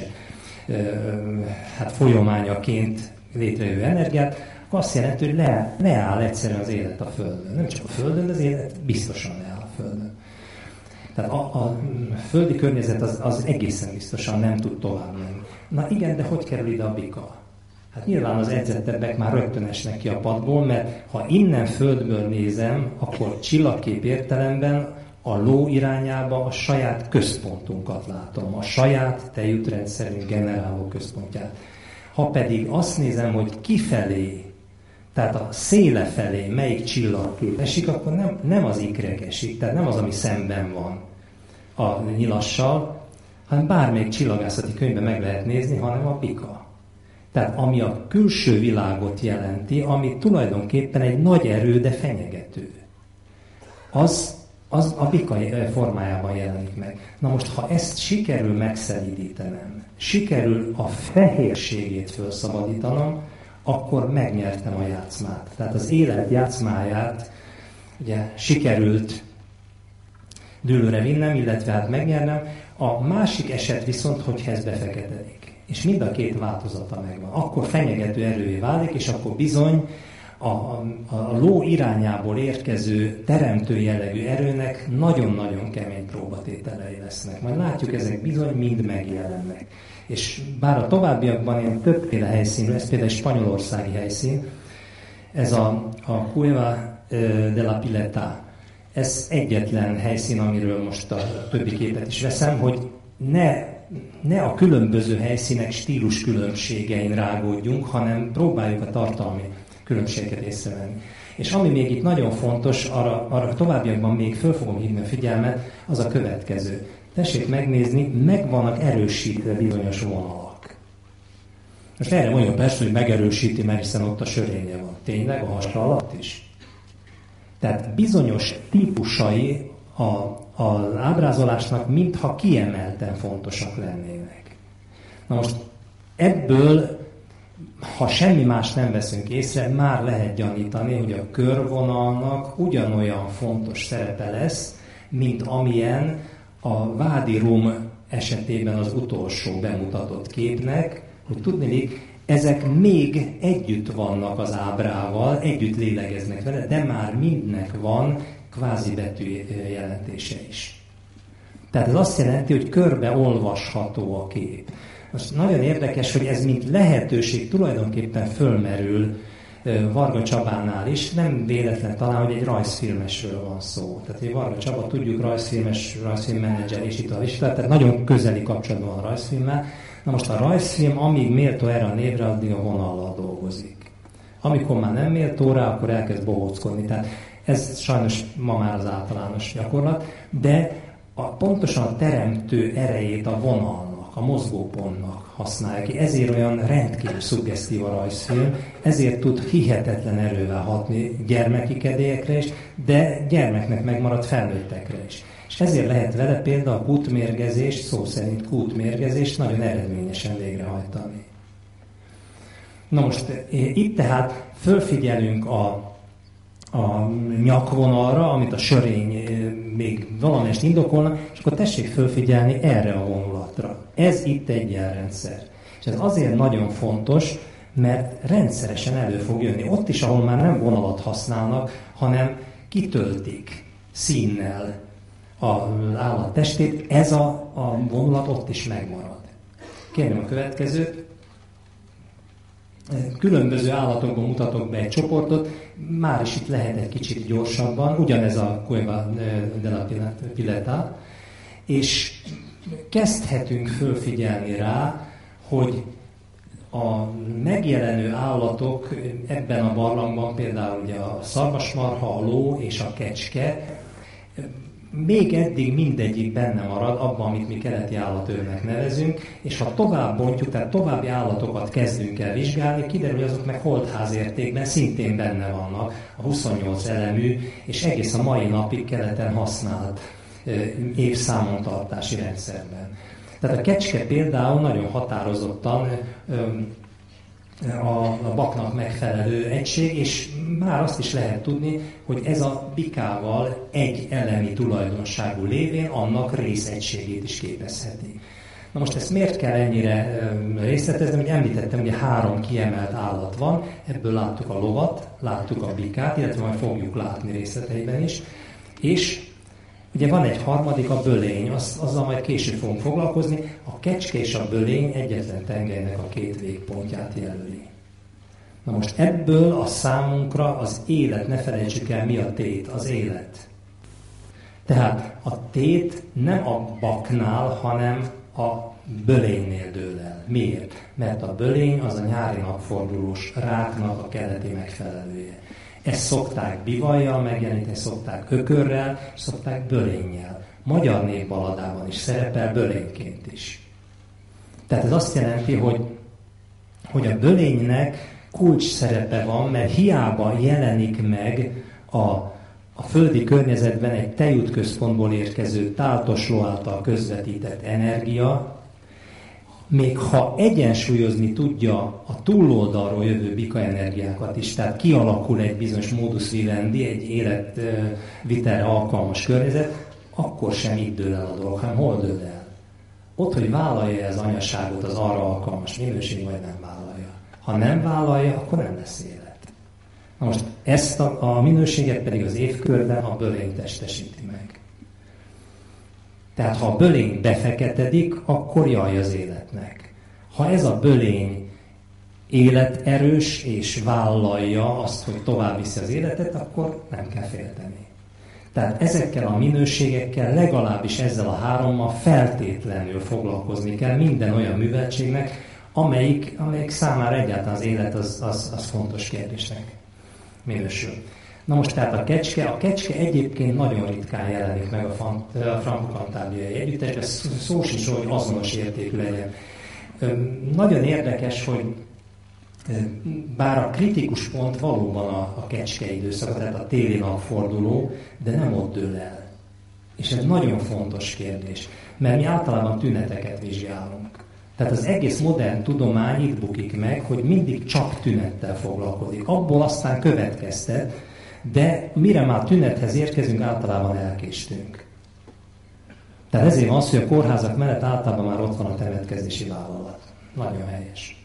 hát folyamányaként létrejövő energiát, azt jelenti, hogy leáll egyszerűen az élet a Földön. Nem csak a Földön, de az élet biztosan leáll a Földön. Tehát a földi környezet az egészen biztosan nem tud tovább menni. Na igen, de hogy kerül ide a bika? Hát nyilván az edzettebbek már rögtön esnek ki a padból, mert ha innen földből nézem, akkor csillagkép értelemben a ló irányába a saját központunkat látom, a saját tejútrendszerünk generáló központját. Ha pedig azt nézem, hogy kifelé, tehát a széle felé melyik csillagkép esik, akkor nem az ikrek esik, tehát nem az, ami szemben van a nyilassal, hanem bármelyik csillagászati könyvben meg lehet nézni, hanem a bika. Tehát ami a külső világot jelenti, ami tulajdonképpen egy nagy erő, de fenyegető. Az a bika formájában jelenik meg. Na most, ha ezt sikerül megszelídítenem, sikerül a fehérségét felszabadítanom, akkor megnyertem a játszmát. Tehát az élet játszmáját ugye sikerült dűlőre vinnem, illetve hát megnyernem. A másik eset viszont, hogyha ez befeketedik. És mind a 2 változata megvan. Akkor fenyegető erővé válik, és akkor bizony a ló irányából érkező teremtő jellegű erőnek nagyon-nagyon kemény próbatételei lesznek. Majd látjuk, ezek bizony mind megjelennek. És bár a továbbiakban én többféle helyszínről, ez például egy spanyolországi helyszín, ez a Cueva de la Pileta, ez egyetlen helyszín, amiről most a többi képet is veszem, hogy ne a különböző helyszínek stílus különbségein rágódjunk, hanem próbáljuk a tartalmi különbségeket észrevenni. És ami még itt nagyon fontos, arra továbbiakban még föl fogom hívni a figyelmet, az a következő. Tessék megnézni, meg vannak erősítve bizonyos vonalak. Most erre mondja persze, hogy megerősíti, mert hiszen ott a sörénye van. Tényleg a hasa alatt is? Tehát bizonyos típusai az ábrázolásnak mintha kiemelten fontosak lennének. Na most ebből, ha semmi más nem veszünk észre, már lehet gyanítani, hogy a körvonalnak ugyanolyan fontos szerepe lesz, mint amilyen a Vádi Rum esetében az utolsó bemutatott képnek, hogy tudniillik, ezek még együtt vannak az ábrával, együtt lélegeznek vele, de már mindnek van kvázi betű jelentése is. Tehát ez azt jelenti, hogy körbe olvasható a kép. Most nagyon érdekes, hogy ez mint lehetőség tulajdonképpen fölmerül Varga Csabánál is, nem véletlen talán, hogy egy rajzfilmesről van szó. Tehát egy Varga Csaba, tudjuk, rajzfilmmenedzser és itt tehát nagyon közeli kapcsolatban van a rajzfilmmel. Na most a rajzfilm, amíg méltó erre a névre, addig a vonallal dolgozik. Amikor már nem méltó rá, akkor elkezd bohóckodni. Tehát ez sajnos ma már az általános gyakorlat, de pontosan a teremtő erejét a vonalnak, a mozgópontnak használja ki. Ezért olyan rendkívül szuggesztív a rajzfilm, ezért tud hihetetlen erővel hatni gyermeki kedélyekre is, de gyermeknek megmaradt felnőttekre is. És ezért lehet vele például a kútmérgezést, szó szerint kútmérgezést nagyon eredményesen végrehajtani. Na most itt tehát fölfigyelünk a nyakvonalra, amit a sörény még valamelyest indokolna, és akkor tessék fölfigyelni erre a vonulatra. Ez itt egy jelrendszer. És ez azért nagyon fontos, mert rendszeresen elő fog jönni. Ott is, ahol már nem vonalat használnak, hanem kitöltik színnel az állat testét, ez a vonulat ott is megmarad. Kérem a következőt. Különböző állatokban mutatok be egy csoportot, már is itt lehet egy kicsit gyorsabban, ugyanez a Cueva de la Pileta, és kezdhetünk fölfigyelni rá, hogy a megjelenő állatok ebben a barlangban, például ugye a szarvasmarha, a ló és a kecske, még eddig mindegyik benne marad abban, amit mi keleti állatőrnek nevezünk, és ha tovább bontjuk, tehát további állatokat kezdünk el vizsgálni, kiderül, hogy azok meg holdházértékben szintén benne vannak a 28 elemű, és egész a mai napig keleten használt évszámontartási rendszerben. Tehát a kecske például nagyon határozottan a baknak megfelelő egység, és már azt is lehet tudni, hogy ez a bikával egy elemi tulajdonságú lévén annak részegységét is képezheti. Na most ezt miért kell ennyire részletezni? Hogy említettem, hogy 3 kiemelt állat van, ebből láttuk a lovat, láttuk a bikát, illetve majd fogjuk látni részleteiben is, és ugye van egy harmadik, a bölény, azzal majd később fogunk foglalkozni. A kecske és a bölény egyetlen tengelynek a 2 végpontját jelöli. Na most ebből a számunkra az élet, ne felejtsük el, mi a tét, az élet. Tehát a tét nem a baknál, hanem a bölénynél dől el. Miért? Mert a bölény az a nyári napfordulós ráknak a keleti megfelelője. Ezt szokták bivajjal megjeleníteni, szokták ökörrel, szokták bölénnyel. Magyar népbaladában is szerepel bölényként is. Tehát ez azt jelenti, hogy a bölénynek kulcs szerepe van, mert hiába jelenik meg a földi környezetben egy tejútközpontból érkező táltosló által közvetített energia, még ha egyensúlyozni tudja a túloldalról jövő bikaenergiákat is, tehát kialakul egy bizonyos modus vivendi, egy életvitelre alkalmas környezet, akkor sem így dől el a dolog, hanem hol dől el? Ott, hogy vállalja az anyaságot, az arra alkalmas minőség, vagy nem vállalja. Ha nem vállalja, akkor nem lesz élet. Na most ezt a minőséget pedig az évkörben a bölény testesíti meg. Tehát ha a bölény befeketedik, akkor jaj az életnek. Ha ez a bölény életerős és vállalja azt, hogy tovább viszi az életet, akkor nem kell félteni. Tehát ezekkel a minőségekkel, legalábbis ezzel a 3-mal feltétlenül foglalkozni kell minden olyan műveltségnek, amelyik számára egyáltalán az élet az fontos kérdésnek minősül. Na most tehát a kecske egyébként nagyon ritkán jelenik meg a franko-kantábriai együttesben, szó sincs, hogy azonos értékű legyen. Nagyon érdekes, hogy bár a kritikus pont valóban a kecske időszaka, tehát a téli napforduló, de nem ott dől el. És ez nagyon fontos kérdés, mert mi általában tüneteket vizsgálunk. Tehát az egész modern tudomány itt bukik meg, hogy mindig csak tünettel foglalkozik. Abból aztán következtet, de mire már tünethez érkezünk, általában elkéstünk. Tehát ezért van az, hogy a kórházak mellett általában már ott van a temetkezési vállalat. Nagyon helyes.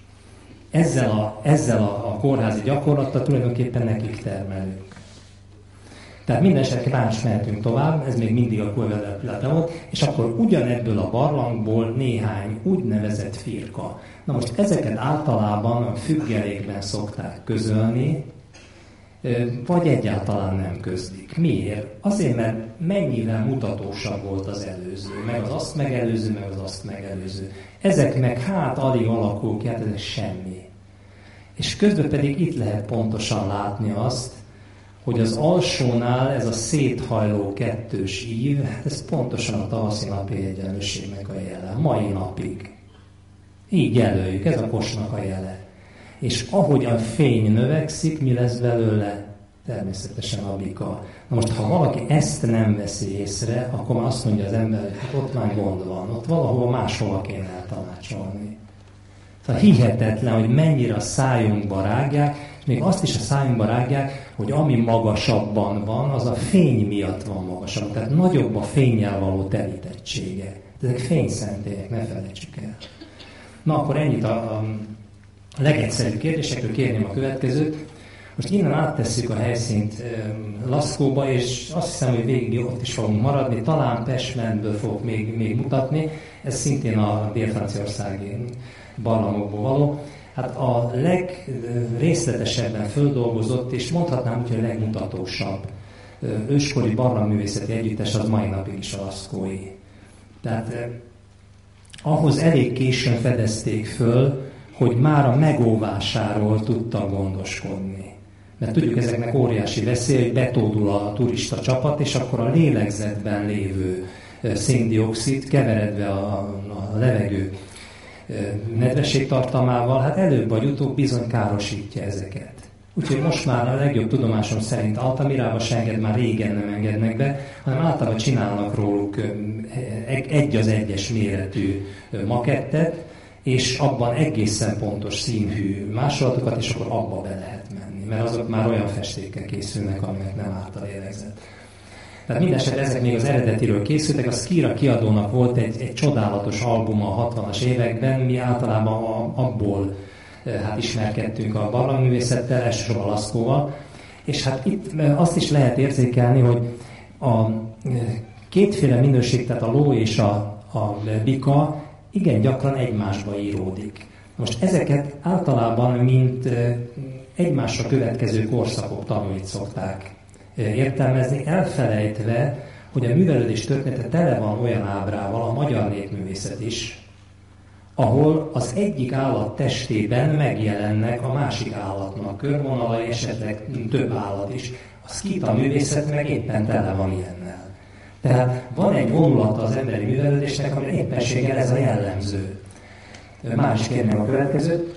Ezzel a kórházi gyakorlattal tulajdonképpen nekik termelünk. Tehát minden esetre más mehetünk tovább, ez még mindig a Cueva de la Pileta volt, és akkor ugyanebből a barlangból néhány úgynevezett firka. Na most ezeket általában a függelékben szokták közölni, vagy egyáltalán nem közlik. Miért? Azért, mert mennyivel mutatósabb volt az előző, meg az azt megelőző, meg az azt megelőző. Ezek meg alig alakul ki, hát ez semmi. És közben pedig itt lehet pontosan látni azt, hogy az alsónál ez a széthajló 2-s ív, ez pontosan a tavaszi napi egyenlőségnek a jele, mai napig. Így jelöljük, ez a kosnak a jele. És ahogy a fény növekszik, mi lesz belőle? Természetesen a bika. Na most, ha valaki ezt nem veszi észre, akkor már azt mondja az ember, hogy hát ott már gond van, ott valahol máshova kéne eltanácsolni. Szóval hihetetlen, hogy mennyire a szájunkba rágják, és még azt is a szájunkba rágják, hogy ami magasabban van, az a fény miatt van magasabb. Tehát nagyobb a fénnyel való telítettsége. Ezek fényszentélyek, ne felejtsük el. Na akkor ennyit a legegyszerűbb kérdésekről, kérném a következőt. Most innen áttesszük a helyszínt Laszkóba, és azt hiszem, hogy végig ott is fogunk maradni. Talán Pestmentből fogok még mutatni. Ez szintén a dél-franciaországi barlangokból való. Hát a legrészletesebben földolgozott, és mondhatnám úgy, hogy a legmutatósabb őskori barlangművészeti együttes az mai napig is a laszkói. Tehát ahhoz elég későn fedezték föl, hogy már a megóvásáról tudtak gondoskodni. Mert tudjuk, ezeknek óriási veszély, hogy betódul a turista csapat, és akkor a lélegzetben lévő széndioxid keveredve a levegő nedvességtartalmával, hát előbb vagy utóbb bizony károsítja ezeket. Úgyhogy most már a legjobb tudomásom szerint Altamirába se enged, már régen nem engednek be, hanem általában csinálnak róluk egy az egyes méretű makettet, és abban egészen pontos színhű másolatokat, és akkor abba be lehet menni, mert azok már olyan festékkel készülnek, amelyek nem árt a lélegzet. Tehát mindesetre ezek még az eredetiről készültek, a Skira kiadónak volt egy csodálatos albuma a 60-as években, mi általában abból ismerkedtünk a barlangművészettel, elsősorban a Laszkóval, és hát itt azt is lehet érzékelni, hogy a kétféle minőség, tehát a ló és a bika igen gyakran egymásba íródik. Most ezeket általában mint egymásra következő korszakok tanúit szokták értelmezni, elfelejtve, hogy a művelődés története tele van olyan ábrával, a magyar népművészet is, ahol az egyik állat testében megjelennek a másik állatnak körvonalai, esetleg több állat is. A szkíta művészet meg éppen tele van ilyennel. Tehát van egy vonulata az emberi művelődésnek, ami éppenséggel ez a jellemző. Már is kérném a következőt.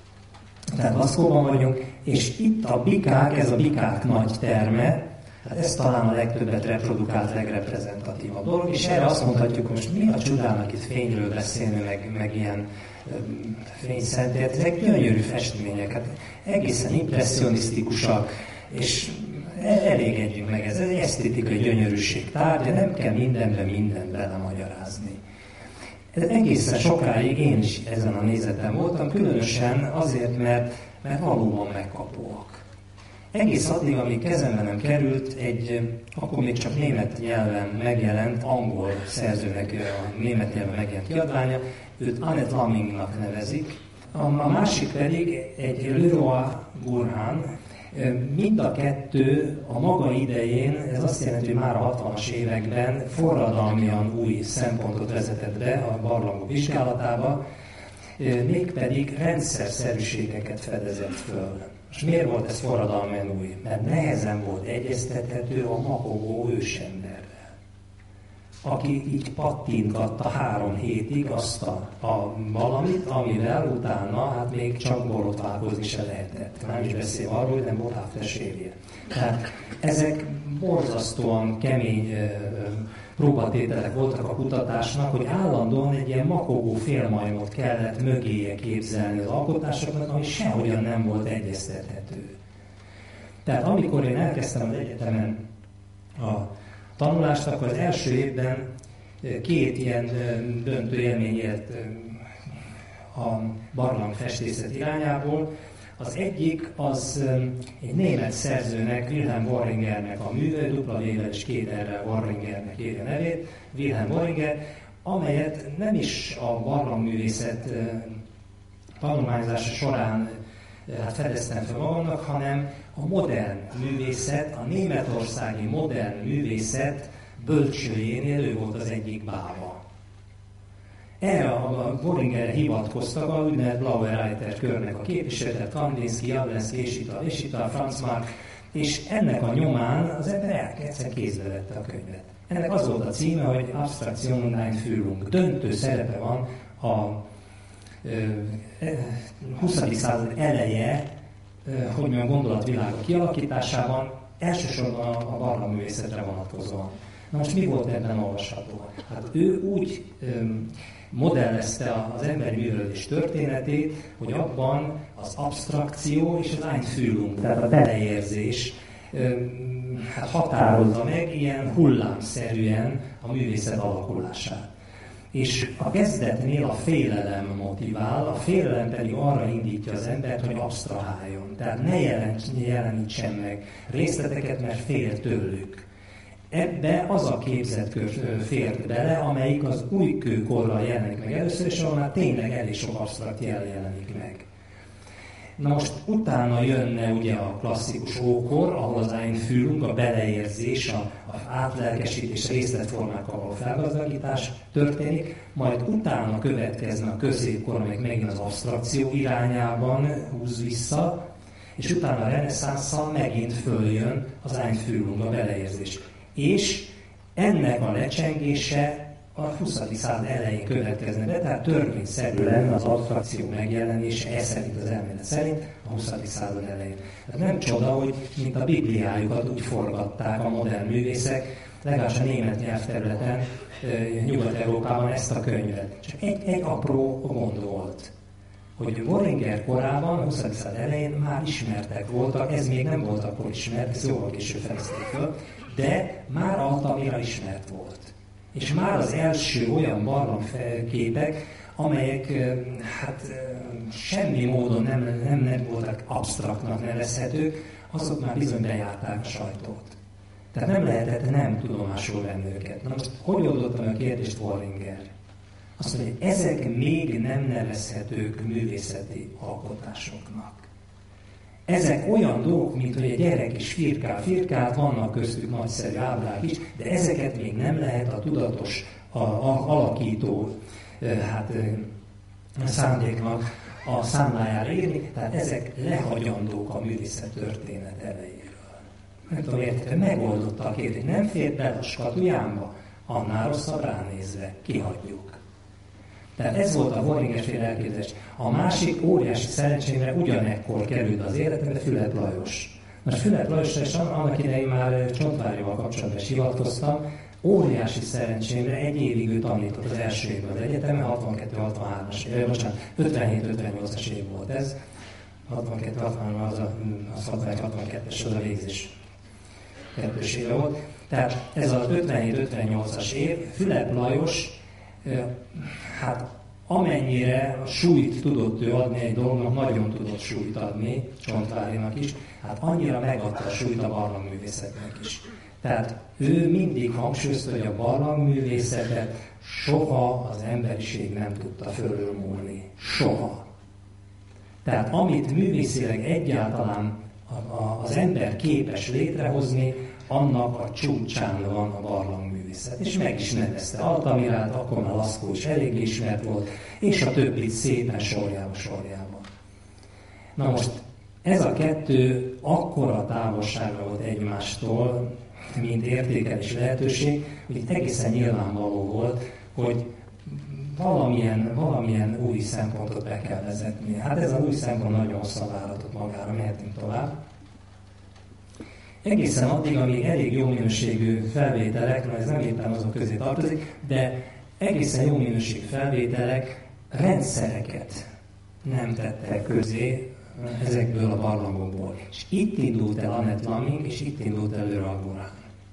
Tehát Laszkóban vagyunk, és itt a bikák, ez a bikák nagy terme, hát ez talán a legtöbbet reprodukált, legreprezentatívabb dolog, és erre azt mondhatjuk, hogy most mi a csodának itt fényről beszélni, meg ilyen fényszentélyek, ezek gyönyörű festmények, hát egészen impresszionistikusak, és elégedjünk meg, ez egy esztétikai gyönyörűség tárgya, nem kell mindenbe mindent belemagyarázni. Ez egészen sokáig én is ezen a nézeten voltam, különösen azért, mert valóban megkapóak. Egész addig, amíg kezembe nem került akkor még csak német nyelven megjelent, angol szerzőnek a német nyelven megjelent kiadványa, őt Annette Lamingnak nevezik, a másik pedig egy Leroy Gourhan. Mind a kettő a maga idején, ez azt jelenti, hogy már a 60-as években forradalmian új szempontot vezetett be a barlangok vizsgálatába, mégpedig rendszerszerűségeket fedezett föl. És miért volt ez forradalmian új? Mert nehezen volt egyeztethető a makogó ősemberrel, aki így pattintgatta 3 hétig azt a valamit, amivel utána hát még csak borotválkozni se lehetett. Nem is beszél arról, hogy nem volt aftershave-je. Tehát ezek borzasztóan kemény próbatételek voltak a kutatásnak, hogy állandóan egy ilyen makogó félmajmot kellett mögéje képzelni az alkotásoknak, ami sehogyan nem volt egyeztethető. Tehát amikor én elkezdtem az egyetemen a tanulást, akkor az első évben 2 ilyen döntő élmény élt a barlangfestészet irányából. Az egyik az egy német szerzőnek, Wilhelm Worringernek a műve, dupla V-vel és 2 R-rel Worringernek írja nevét, Wilhelm Worringer, amelyet nem is a barlangművészet tanulmányozása során fedeztem fel magamnak, hanem a modern művészet, a németországi modern művészet bölcsőjénél ő volt az egyik bába. Erre a Worringerre hivatkoztak a úgynevezett Blauer-Reiter körnek a képviselőt, Kandinsky, Jablenszky és itt a Franz Marc, és ennek a nyomán az ember egyszer kézbe vette a könyvet. Ennek az volt a címe, hogy Abstraktion und Einführung. Döntő szerepe van a 20. század eleje, hogy mondjam, gondolatvilága kialakításában elsősorban a barlangművészetre vonatkozóan. Na most mi volt ebben olvasható? Hát ő úgy modellezte az emberi művelődés történetét, hogy abban az absztrakció és az Einfühlung, tehát a beleérzés határozza meg ilyen hullámszerűen a művészet alakulását. És a kezdetnél a félelem motivál, a félelem pedig arra indítja az embert, hogy absztraháljon. Tehát ne jelenítsen meg részleteket, mert fél tőlük. Ebbe az a képzetkör fért bele, amelyik az újkőkorral jelenik meg először, és ahol már tényleg elég sok absztrakt jel jelenik meg. Na most utána jönne ugye a klasszikus ókor, ahol az Einfühlung, a beleérzés, az átlelkesítés, részletformákkal való felgazdagítás történik, majd utána következne a középkor, amelyik megint az absztrakció irányában húz vissza, és utána a reneszánsszal megint följön az Einfühlung, a beleérzés. És ennek a lecsengése a 20. század elején következne be, tehát törvényszerű lenne az absztrakció megjelenése, ez szerint az elmélet szerint a 20. század elején. Tehát nem csoda, hogy mint a Bibliájukat úgy forgatták a modern művészek, legalábbis a német nyelvterületen, Nyugat-Európában ezt a könyvet. Csak egy apró gond volt, hogy Worringer korában, a 20. század elején már ismertek voltak, ez még nem volt akkor ismert, ezt jóval később fedezték föl, de már Altamira ismert volt. És már az első olyan barlangképek, amelyek semmi módon nem voltak absztraktnak nevezhetők, azok már bizony bejárták a sajtót. Tehát nem lehetett nem tudomásul venni őket. Na most, hogy oldottam a kérdést Worringer? Azt mondja, hogy ezek még nem nevezhetők művészeti alkotásoknak. Ezek olyan dolgok, mint hogy egy gyerek is firkál, vannak köztük nagyszerű ábrák is, de ezeket még nem lehet a tudatos, alakító szándéknak a számlájára írni, tehát ezek lehagyandók a művészet történet elejéről. Nem tudom, érted, megoldotta a kérdést, nem fér bele a skatujámba, annál rosszabb ránézve, kihagyjuk. Tehát ez volt a Worringer-féle elképzelés. A másik óriási szerencsémre ugyanekkor került az életembe Fülep Lajos. Most Fülep Lajosra is annak idején már Csontvárival kapcsolatban is hivatkoztam. Óriási szerencsémre egy évig ő tanított az első évben az egyetemen, 57-58-as év volt ez. 62-63 az 61-62-es az a végzés kettős éve volt. Tehát ez az 57-58-as év, Fülep Lajos amennyire súlyt tudott ő adni egy dolognak, nagyon tudott súlyt adni Csontvárinak is, annyira megadta a súlyt a barlangművészetnek is. Tehát ő mindig hangsúlyozta, hogy a barlangművészetet soha az emberiség nem tudta fölülmúlni. Soha. Tehát amit művészileg egyáltalán az ember képes létrehozni, annak a csúcsán van a barlangművészet. És meg is nevezte Altamirát, akkor már Laszkó is elég ismert volt, és a többit szépen sorjában. Na most, ez a kettő akkora távolságra volt egymástól, mint értékelés lehetőség, hogy egészen nyilvánvaló volt, hogy valamilyen új szempontot be kell vezetni. Ez az új szempont nagyon hosszan váratott magára, mehetünk tovább. Egészen addig, amíg elég jó minőségű felvételek, mert ez nem éppen azok közé tartozik, de egészen jó minőségű felvételek rendszereket nem tettek közé ezekből a barlangokból. És itt indult el Annette Laming, és itt indult el Raguran.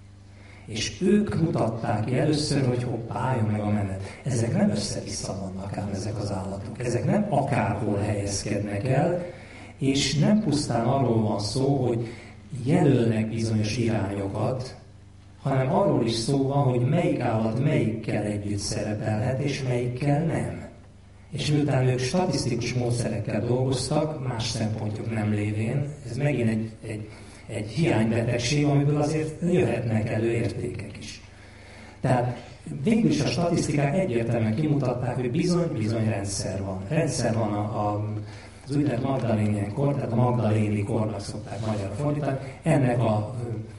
És ők mutatták ki először, hogy hoppá, álljon meg a menet. Ezek nem össze-vissza vannak ám ezek az állatok. Ezek nem akárhol helyezkednek el, és nem pusztán arról van szó, hogy jelölnek bizonyos irányokat, hanem arról is szó van, hogy melyik állat melyikkel együtt szerepelhet, és melyikkel nem. És miután ők statisztikus módszerekkel dolgoztak, más szempontjuk nem lévén, ez megint egy hiánybetegség, amiből azért jöhetnek elő értékek is. Tehát végül is a statisztikák egyértelműen kimutatták, hogy bizony rendszer van. Rendszer van az úgynevezett Magdalénien kor, tehát a Magdaléni kornak szokták magyarra fordítani, ennek a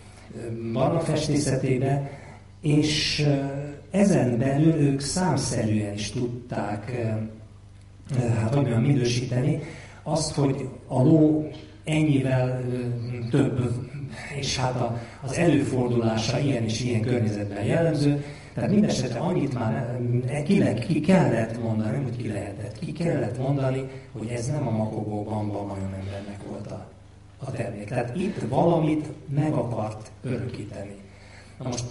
barlangfestészetében, és ezen belül ők számszerűen is tudták minősíteni, azt, hogy a ló ennyivel több, és hát az előfordulása ilyen és ilyen környezetben jellemző. Tehát mindesetre annyit már ki kellett mondani, nem hogy ki lehetett, ki kellett mondani, hogy ez nem a makogó bamba majomembernek volt a termék. Tehát itt valamit meg akart örökíteni. Na most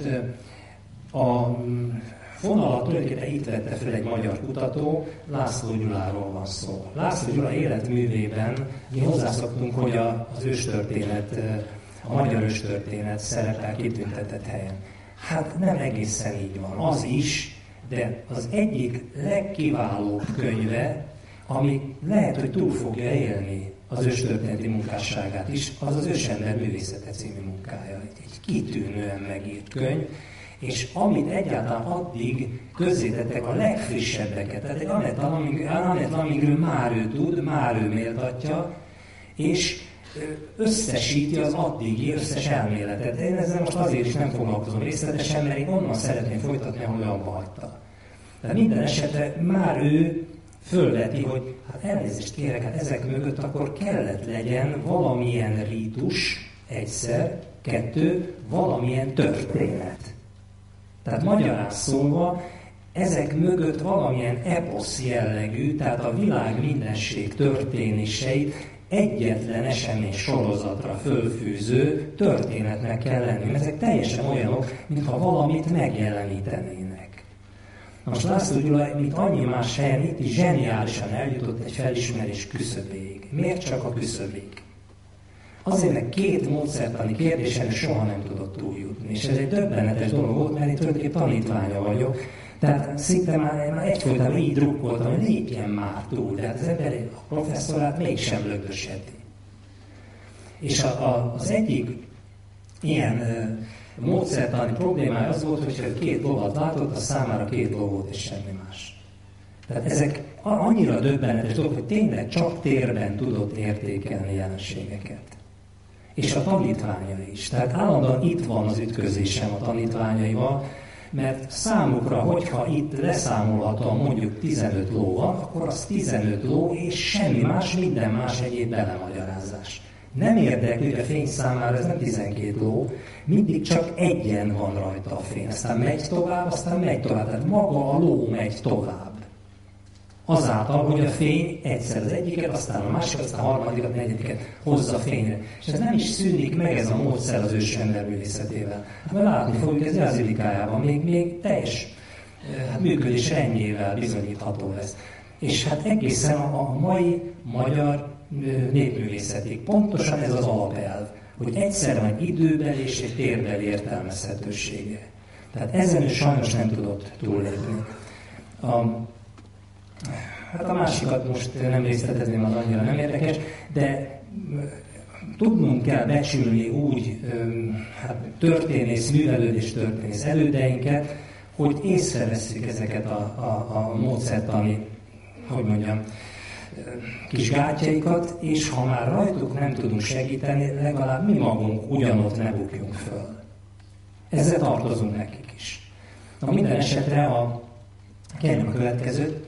a fonalat tulajdonképpen itt vette fel egy magyar kutató, László Gyuláról van szó. László Gyula életművében mi hozzászoktunk, hogy az őstörténet, a magyar őstörténet szerepel kitüntetett helyen. Hát nem egészen így van. Az is, de az egyik legkiválóbb könyve, ami lehet, hogy túl fogja élni az őstörténeti munkásságát is, az az Ősember művészete című munkája. Egy kitűnően megírt könyv, és amit egyáltalán addig közzétettek a legfrissebbeket, tehát egy Anett Lamingről már ő tud, már ő méltatja, és összesíti az addigi összes elméletet. Én ezzel most azért is nem foglalkozom részletesen, mert én onnan szeretném folytatni, ahol abba hagyta. Tehát minden esetre már ő fölveti, hogy hát elnézést kérek, hát ezek mögött akkor kellett legyen valamilyen rítus, egyszer, kettő, valamilyen történet. Tehát magyarán szólva, ezek mögött valamilyen eposz jellegű, tehát a világ mindenség történéseit egyetlen esemény sorozatra fölfűző történetnek kell lenni. Ezek teljesen olyanok, mintha valamit megjelenítenének. Most László Gyula, mint annyi más helyen, itt is zseniálisan eljutott egy felismerés küszöbéig. Miért csak a küszöbéig? Azért, mert két módszertani kérdésen soha nem tudott túljutni. És ez egy döbbenetes dolog volt, mert én tulajdonképpen tanítványa vagyok. Tehát szinte már egyfolytában így drukkoltam, hogy lépjen már túl. De hát az ember a professzorát mégsem lögdöseti. És az egyik ilyen módszertani problémája az volt, hogyha két lovat látott, az számára két ló volt és semmi más. Tehát ezek annyira döbbenetes dolgok, hogy tényleg csak térben tudott értékelni jelenségeket. És a tanítványai is. Tehát állandóan itt van az ütközésem a tanítványaival, mert számukra, hogyha itt leszámolhatóan mondjuk 15 ló van, akkor az 15 ló és semmi más, minden más egyéb belemagyarázás. Nem érdekli, hogy a fény számára ez nem 12 ló, mindig csak egyen van rajta a fény. Aztán megy tovább, tehát maga a ló megy tovább. Azáltal, hogy a fény egyszer az egyiket, aztán a másikat, aztán a harmadikat, negyediket hozza fényre. És ez nem is szűnik meg ez a módszer az ősember művészetével. Mert látni fogjuk, ez Jazilikájában még teljes működés rendjével bizonyítható lesz. És hát egészen a mai magyar népművészetig pontosan ez az alapelv, hogy egyszerre van időbeli és egy térbeli értelmezhetősége. Tehát ezen is sajnos nem tudott túllépni. Hát a másikat most nem részletezném, az annyira nem érdekes, de tudnunk kell becsülni úgy történész, művelődés történész elődeinket, hogy észrevesszük ezeket a módszertani, kis gátjaikat, és ha már rajtuk nem tudunk segíteni, legalább mi magunk ugyanott ne bukjunk föl. Ezzel tartozunk nekik is. Na minden esetre kérjük a következőt.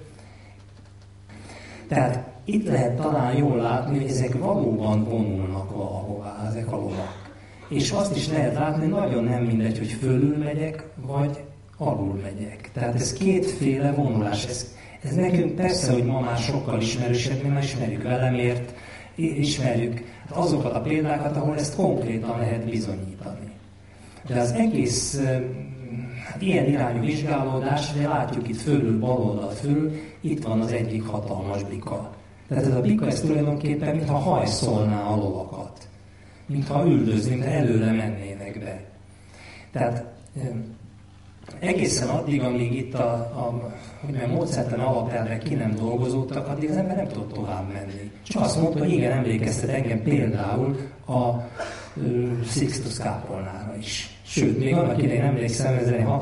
Tehát itt lehet talán jól látni, hogy ezek valóban vonulnak valahová, ezek a lovak. És azt is lehet látni, hogy nagyon nem mindegy, hogy fölül megyek, vagy alul megyek. Tehát ez kétféle vonulás. Ez nekünk persze, hogy ma már sokkal ismerősebb, mi már ismerjük Velemért, ismerjük azokat a példákat, ahol ezt konkrétan lehet bizonyítani. De az egész ilyen irányú vizsgálódás, de látjuk itt fölül, bal oldal fölül, itt van az egyik hatalmas bika. Tehát ez a bika, ez tulajdonképpen, mintha hajszolná a lovakat. Mintha üldözni, mintha előre mennének be. Tehát egészen addig, amíg itt a módszertani alapelvek ki nem dolgozódtak, addig az ember nem tudott tovább menni. Csak azt mondta, hogy igen, emlékeztet engem például a Sixtus kápolnára is. Sőt, még annak idején emlékszem,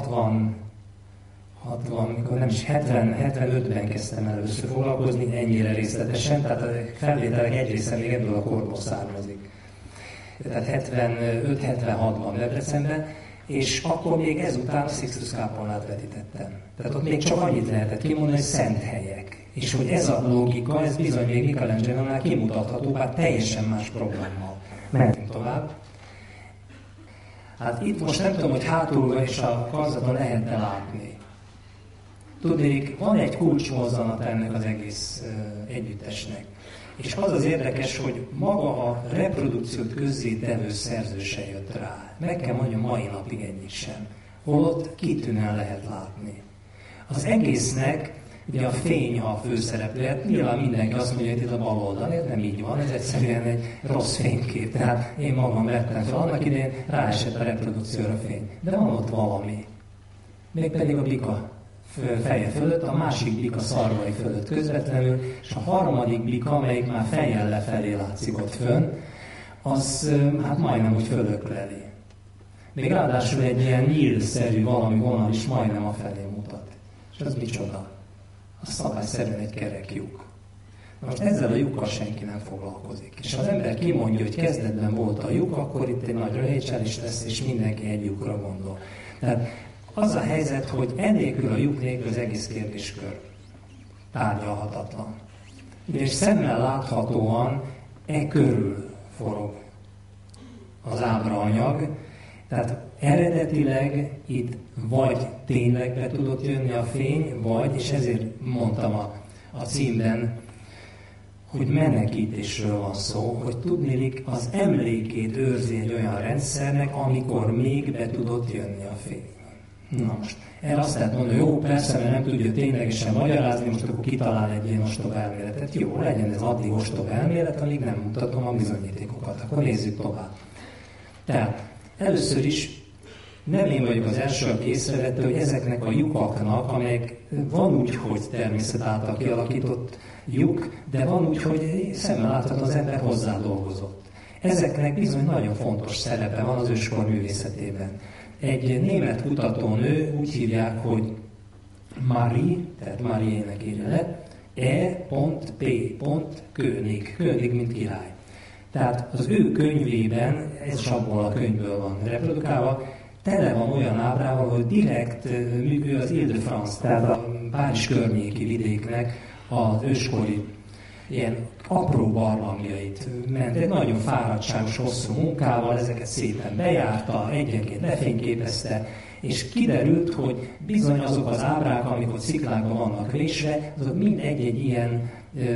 75-ben kezdtem először foglalkozni ennyire részletesen, tehát a felvételek egy része még ebből a korból származik. Tehát 75-76-ban Debrecenben, és akkor még ezután a Sixtus kápolnát vetítettem. Tehát ott még csak annyit lehetett kimondani, hogy szent helyek. És hogy ez a logika, ez bizony még Michelangelo-nál kimutatható, bár teljesen más programmal. Mentünk tovább. Hát itt most nem tudom, hogy hátulról és a karzaton lehet-e látni. Tudnék, van egy kulcsmozzanat ennek az egész együttesnek. És az az érdekes, hogy maga a reprodukciót közzétevő szerző se jött rá. Meg kell mondjam, mai napig ennyit sem. Holott kitűnően lehet látni. Az egésznek ugye a fény a főszereplő, hát nyilván mindenki azt mondja, hogy itt a bal oldal, nem így van, ez egyszerűen egy rossz fénykép. Tehát én magam vettem fel, annak idején ráesett a reprodukcióra fény. De van ott valami. Mégpedig a bika feje fölött, a másik bika szarvai fölött közvetlenül, és a harmadik bika, amelyik már fejjel lefelé látszik ott fönn, az hát majdnem úgy fölökleli. Még ráadásul egy ilyen nyílszerű valami vonal is majdnem a felé mutat. És az micsoda? Az szabályszerűen egy kerek lyuk. Na most ezzel a lyukkal senki nem foglalkozik. És ha az ember kimondja, hogy kezdetben volt a lyuk, akkor itt egy nagy röhétselés lesz, és mindenki egy lyukra gondol. Tehát az a helyzet, hogy ennélkül a lyuk nélkül az egész kérdéskör tárgyalhatatlan. És szemmel láthatóan körül forog az ábraanyag, tehát eredetileg itt vagy tényleg be tudott jönni a fény, vagy, és ezért mondtam a címben, hogy menekítésről van szó, hogy tudniillik az emlékét őrzi egy olyan rendszernek, amikor még be tudott jönni a fény. Na most, erre azt lehet mondani, jó, persze, mert nem tudja ténylegesen magyarázni, most akkor kitalál egy ilyen ostoba elméletet. Jó, legyen ez addig ostoba elmélet, amíg nem mutatom a bizonyítékokat. Akkor nézzük tovább. Tehát, először is nem én vagyok az első, aki észrevette, hogy ezeknek a lyukaknak, amelyek van úgy, hogy természet által kialakított lyuk, de van úgy, hogy szemmel láthatóan az ember hozzá dolgozott. Ezeknek bizony nagyon fontos szerepe van az őskor művészetében. Egy német kutatónő, úgy hívják, hogy Marie, tehát Marie-nek írja le, E.P. König, König, mint király. Tehát az ő könyvében, ez is abból a könyvből van reprodukálva, tele van olyan ábrával, hogy direkt ő az Ile-de-France, tehát a Párizs környéki vidéknek az őskori ilyen apró barlangjait ment. Egy nagyon fáradtságos, hosszú munkával ezeket szépen bejárta, egyenként lefényképezte, és kiderült, hogy bizony azok az ábrák, amik ott sziklákban vannak vésve, azok mind egy-egy ilyen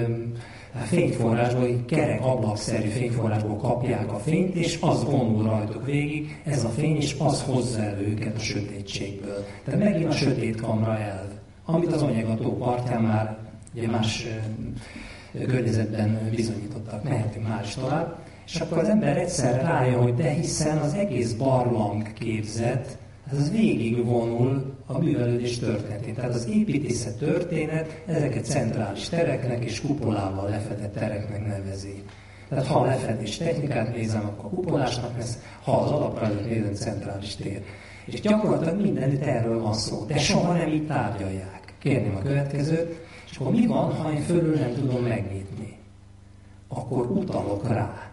fényforrásból, kerek ablakszerű fényforrásból kapják a fényt, és az vonul rajtuk végig, ez a fény, és az hozza el őket a sötétségből. Tehát megint a sötét kamra elv, amit az Onyegató partján már ugye más környezetben bizonyítottak, mehetünk már is tovább, és akkor az ember egyszer rájön, hogy de hiszen az egész barlang képzet, ez végigvonul a művelődés történetén. Tehát az építészet történet ezeket centrális tereknek és kupolával lefedett tereknek nevezi. Tehát ha a lefedés technikát nézem, akkor kupolásnak lesz, ha az alaprajzot nézem, centrális tér. És gyakorlatilag mindenütt erről van szó, de soha nem így tárgyalják. Kérném a következőt, és akkor mi van, ha én fölül nem tudom megnyitni? Akkor utalok rá.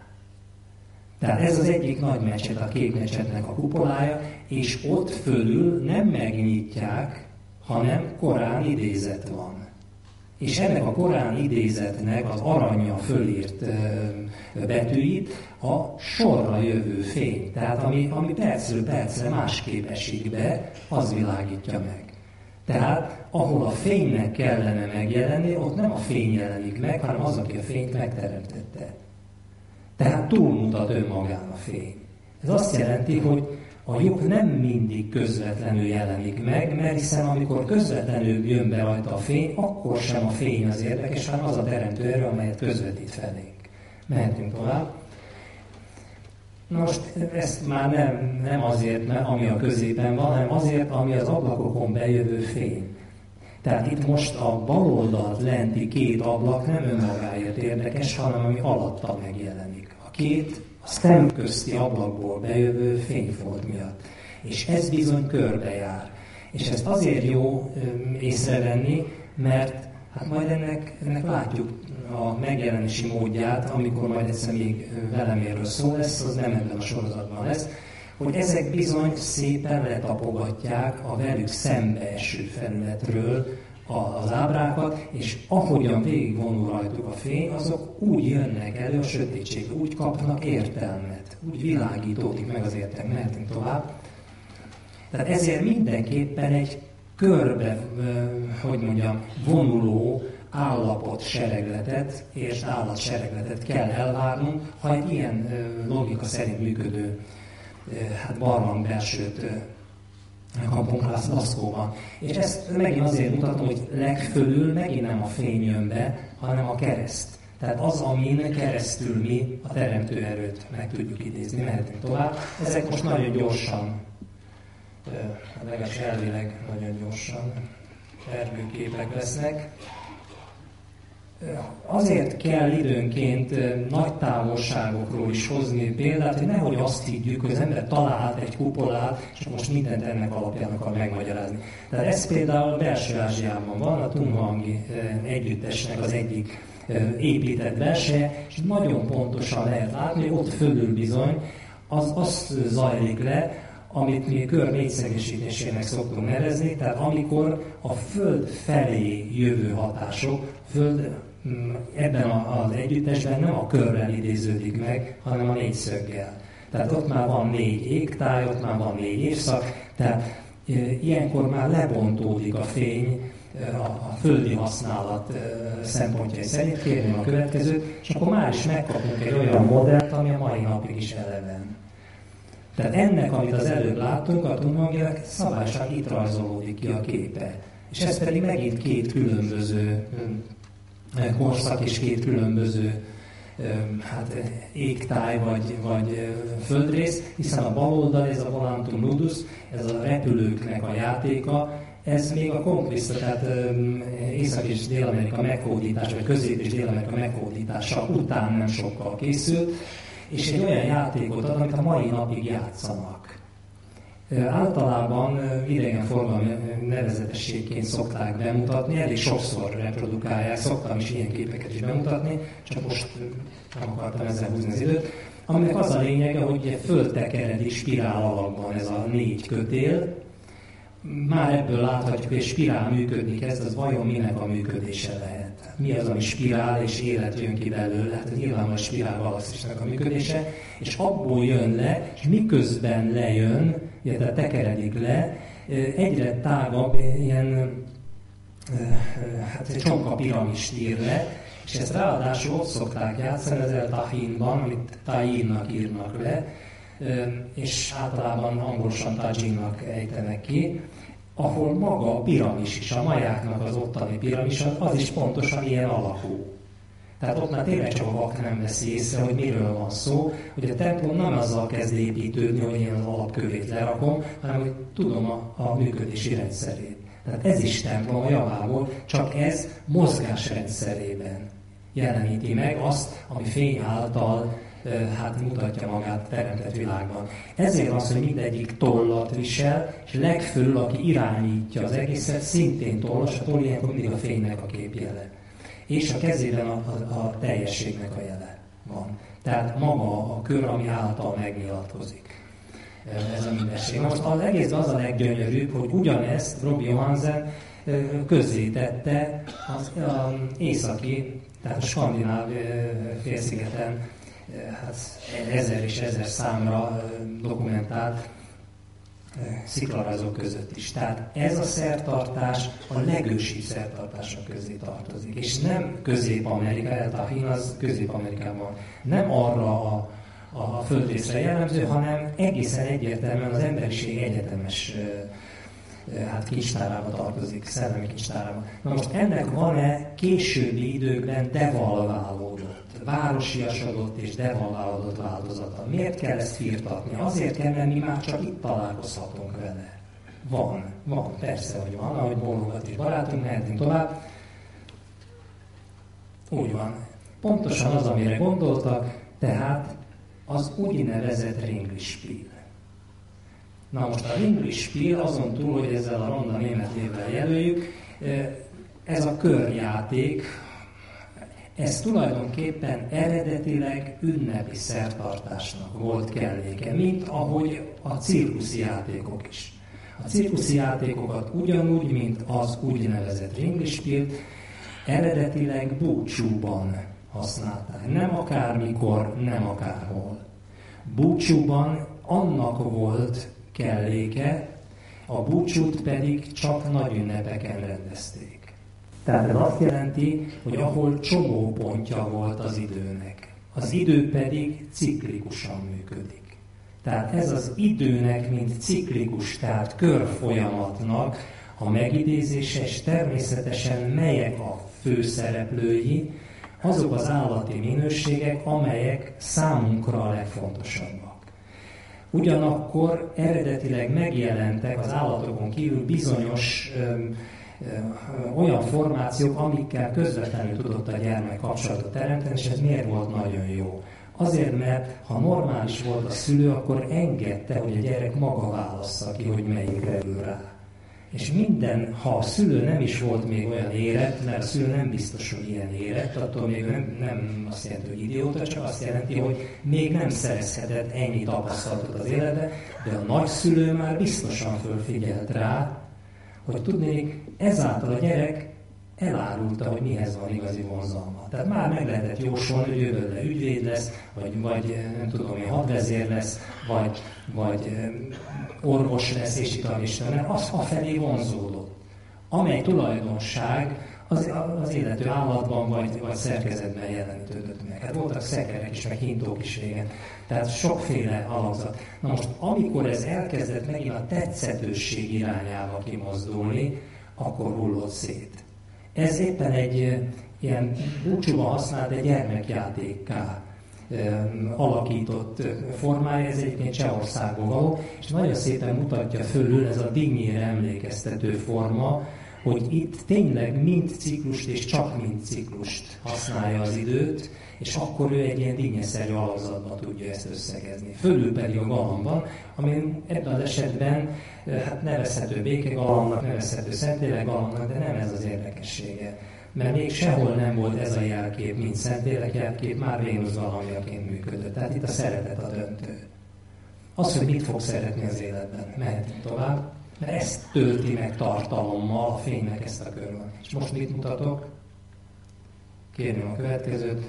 Tehát ez az egyik nagy mecset, a kék mecsetnek a kupolája, és ott fölül nem megnyitják, hanem Korán idézet van. És ennek a Korán idézetnek az arannyal fölírt betűit a sorra jövő fény. Tehát ami percről percre másképp esik be, az világítja meg. Tehát ahol a fénynek kellene megjelenni, ott nem a fény jelenik meg, hanem az, aki a fényt megteremtette. Tehát túlmutat önmagán a fény. Ez azt jelenti, hogy a lyuk nem mindig közvetlenül jelenik meg, mert hiszen amikor közvetlenül jön be rajta a fény, akkor sem a fény az érdekes, hanem az a teremtő erő, amelyet közvetít felénk. Mehetünk tovább. Most ezt már nem azért, ami a középen van, hanem azért, ami az ablakokon bejövő fény. Tehát itt most a bal oldalt lenti két ablak nem önmagáért érdekes, hanem ami alatta megjelenik. A két a szemközti ablakból bejövő fényfolt miatt. És ez bizony körbejár. És ezt azért jó észrevenni, mert hát majd ennek látjuk a megjelenési módját, amikor majd egyszer még veleméről szó lesz, az nem ebben a sorozatban lesz, hogy ezek bizony szépen letapogatják a velük szembeeső felületről az ábrákat, és ahogyan végigvonul rajtuk a fény, azok úgy jönnek elő a sötétség, úgy kapnak értelmet, úgy világítódik meg az értelmet, mehetünk tovább. Tehát ezért mindenképpen egy körbe, vonuló állapotseregletet és állatseregletet kell elvárnunk, ha egy ilyen logika szerint működő barlangbelsőt kapunk Laszkóban. És ezt megint azért mutatom, hogy legfölül megint nem a fény jön be, hanem a kereszt. Tehát az, amin keresztül mi a teremtő erőt meg tudjuk idézni. Mehetünk tovább. Ezek most nagyon gyorsan, legalábbis elvileg nagyon gyorsan erőképek lesznek. Azért kell időnként nagy távolságokról is hozni példát, hogy nehogy azt higgyük, hogy az ember találhat egy kupolát, és most mindent ennek alapján akar megmagyarázni. Tehát ez például a Belső-Ázsiában van, a Tunhuangi együttesnek az egyik épített belseje, és nagyon pontosan lehet látni, hogy ott fölül bizony az zajlik le, amit mi kör négyszegesítésének szoktunk nevezni, tehát amikor a Föld felé jövő hatások, Föld ebben az együttesben nem a körrel idéződik meg, hanem a négyszöggel. Tehát ott már van 4 égtáj, ott már van 4 évszak, tehát ilyenkor már lebontódik a fény a földi használat szempontjai szerint. Kérném a következőt, és akkor már is megkapunk egy olyan modellt, ami a mai napig is eleven. Tehát ennek, amit az előbb láttunk, a Tunhuanginak szabályosan itt rajzolódik ki a képe. És ez pedig megint 2 különböző korszak és 2 különböző égtáj vagy földrész, hiszen a bal oldal, ez a volantum nudus, ez a repülőknek a játéka, ez még a konquista, tehát Észak- és Dél-Amerika meghódítása, vagy Közép- és Dél-Amerika meghódítása után nem sokkal készült, és egy olyan játékot ad, amit a mai napig játszanak. Általában idegenforgalmi nevezetességként szokták bemutatni, elég sokszor reprodukálják, szoktam is ilyen képeket is bemutatni, csak most nem akartam ezzel húzni az időt, aminek az a lényege, hogy föltekeredik spirál alakban ez a 4 kötél. Már ebből láthatjuk, hogy egy spirál működni kezd, az vajon minek a működése lehet? Mi az, ami spirál és élet jön ki belőle? Hát ez nyilvánvalóan a spirál galaxisnak a működése, és abból jön le, és miközben lejön, illetve tekeredik le, egyre tágabb ilyen csonka piramist ír le, és ezt ráadásul ott szokták játszani az El Tahinban, amit Tahinnak írnak le, és általában angolosan Tajinnak ejtenek ki, ahol maga a piramis is, a majáknak az ottani piramis, az is pontosan ilyen alakú. Tehát ott már tényleg csak a vak nem veszi észre, hogy miről van szó, hogy a templom nem azzal kezd építődni, hogy én az alapkövét lerakom, hanem hogy tudom a működési rendszerét. Tehát ez is templom a javából, csak ez mozgásrendszerében jeleníti meg azt, ami fény által mutatja magát teremtett világban. Ezért az, hogy mindegyik tollat visel, és legfölül, aki irányítja az egészet, szintén tollas, a toll ilyenkor mindig a fénynek a képjele. És a kezében a teljességnek a jele van. Tehát maga a kör, ami által megnyilatkozik. Ez a mindenség. Most az egész az a leggyönyörűbb, hogy ugyanezt Rob Johansen közzétette az északi, tehát a skandináv félszigeten 1000 és 1000 számra dokumentált sziklarajzok között is. Tehát ez a szertartás a legősibb szertartások közé tartozik. És nem Közép-Amerika, El Tahin az Közép-Amerikában. Nem arra a földrészre jellemző, hanem egészen egyértelműen az emberiség egyetemes kincstárába tartozik, szellemi kincstárába. Na most ennek van-e későbbi időkben devalválódott, városiasodott és devalválódott változata? Miért kell ezt firtatni? Azért kell, mert mi már csak itt találkozhatunk vele. Van, persze, hogy van, ahogy bólogat is barátunk, mehetünk tovább. Úgy van. Pontosan az, amire gondoltak, tehát az úgynevezett Ringspiel. Na most a Ringspiel azon túl, hogy ezzel a ronda német névvel jelöljük, ez a körjáték, ez tulajdonképpen eredetileg ünnepi szertartásnak volt kelléke, mint ahogy a cirkuszi játékok is. A cirkuszi játékokat ugyanúgy, mint az úgynevezett ringlispielt, eredetileg búcsúban használták. Nem akármikor, nem akárhol. Búcsúban annak volt kelléke, a búcsút pedig csak nagy ünnepeken rendezték. Tehát ez azt jelenti, hogy ahol csomópontja volt az időnek, az idő pedig ciklikusan működik. Tehát ez az időnek, mint ciklikus, tehát körfolyamatnak a megidézése, és természetesen melyek a főszereplői, azok az állati minőségek, amelyek számunkra a legfontosabbak. Ugyanakkor eredetileg megjelentek az állatokon kívül bizonyos olyan formációk, amikkel közvetlenül tudott a gyermek kapcsolatot teremteni, és ez miért volt nagyon jó? Azért, mert ha normális volt a szülő, akkor engedte, hogy a gyerek maga válassza ki, hogy melyikre ül rá. És ha a szülő nem is volt még olyan érett, mert a szülő nem biztos, hogy ilyen érett, attól még nem azt jelenti, hogy idióta, csak azt jelenti, hogy még nem szerezhetett ennyi tapasztalatot az életbe, de a nagyszülő már biztosan fölfigyelt rá, hogy tudnék, ezáltal a gyerek elárulta, hogy mihez van igazi vonzalma. Tehát már meg lehetett jósolni, hogy jövőre ügyvéd lesz, vagy nem tudom, hogy hadvezér lesz, vagy orvos lesz, és itt mert az afelé vonzódott. Amely tulajdonság az élető állatban vagy szerkezetben jelenítődött meg. Hát voltak szekerek is, meg hintók is régen. Tehát sokféle alakzat. Na most, amikor ez elkezdett megint a tetszetősség irányába kimozdulni, akkor hullott szét. Ez éppen egy ilyen búcsúban használt egy gyermekjátékká alakított formája, ez egyébként Csehországból való, és nagyon szépen mutatja fölül ez a dinnyére emlékeztető forma, hogy itt tényleg mind ciklust és csak mind ciklust használja az időt, és akkor ő egy ilyen dinnyeszerű alakzatban tudja ezt összegezni. Fölül pedig a galambban, ami ebben az esetben nevezhető békegalambnak, nevezhető Szentlélek galambnak, de nem ez az érdekessége. Mert még sehol nem volt ez a jelkép, mint Szentlélek jelkép, már Vénusz galambjaként működött. Tehát itt a szeretet a döntő. Az, hogy mit fog szeretni az életben, mehetünk tovább, mert ezt tölti meg tartalommal a fénynek ezt a körben. És most mit mutatok? Kérném a következőt.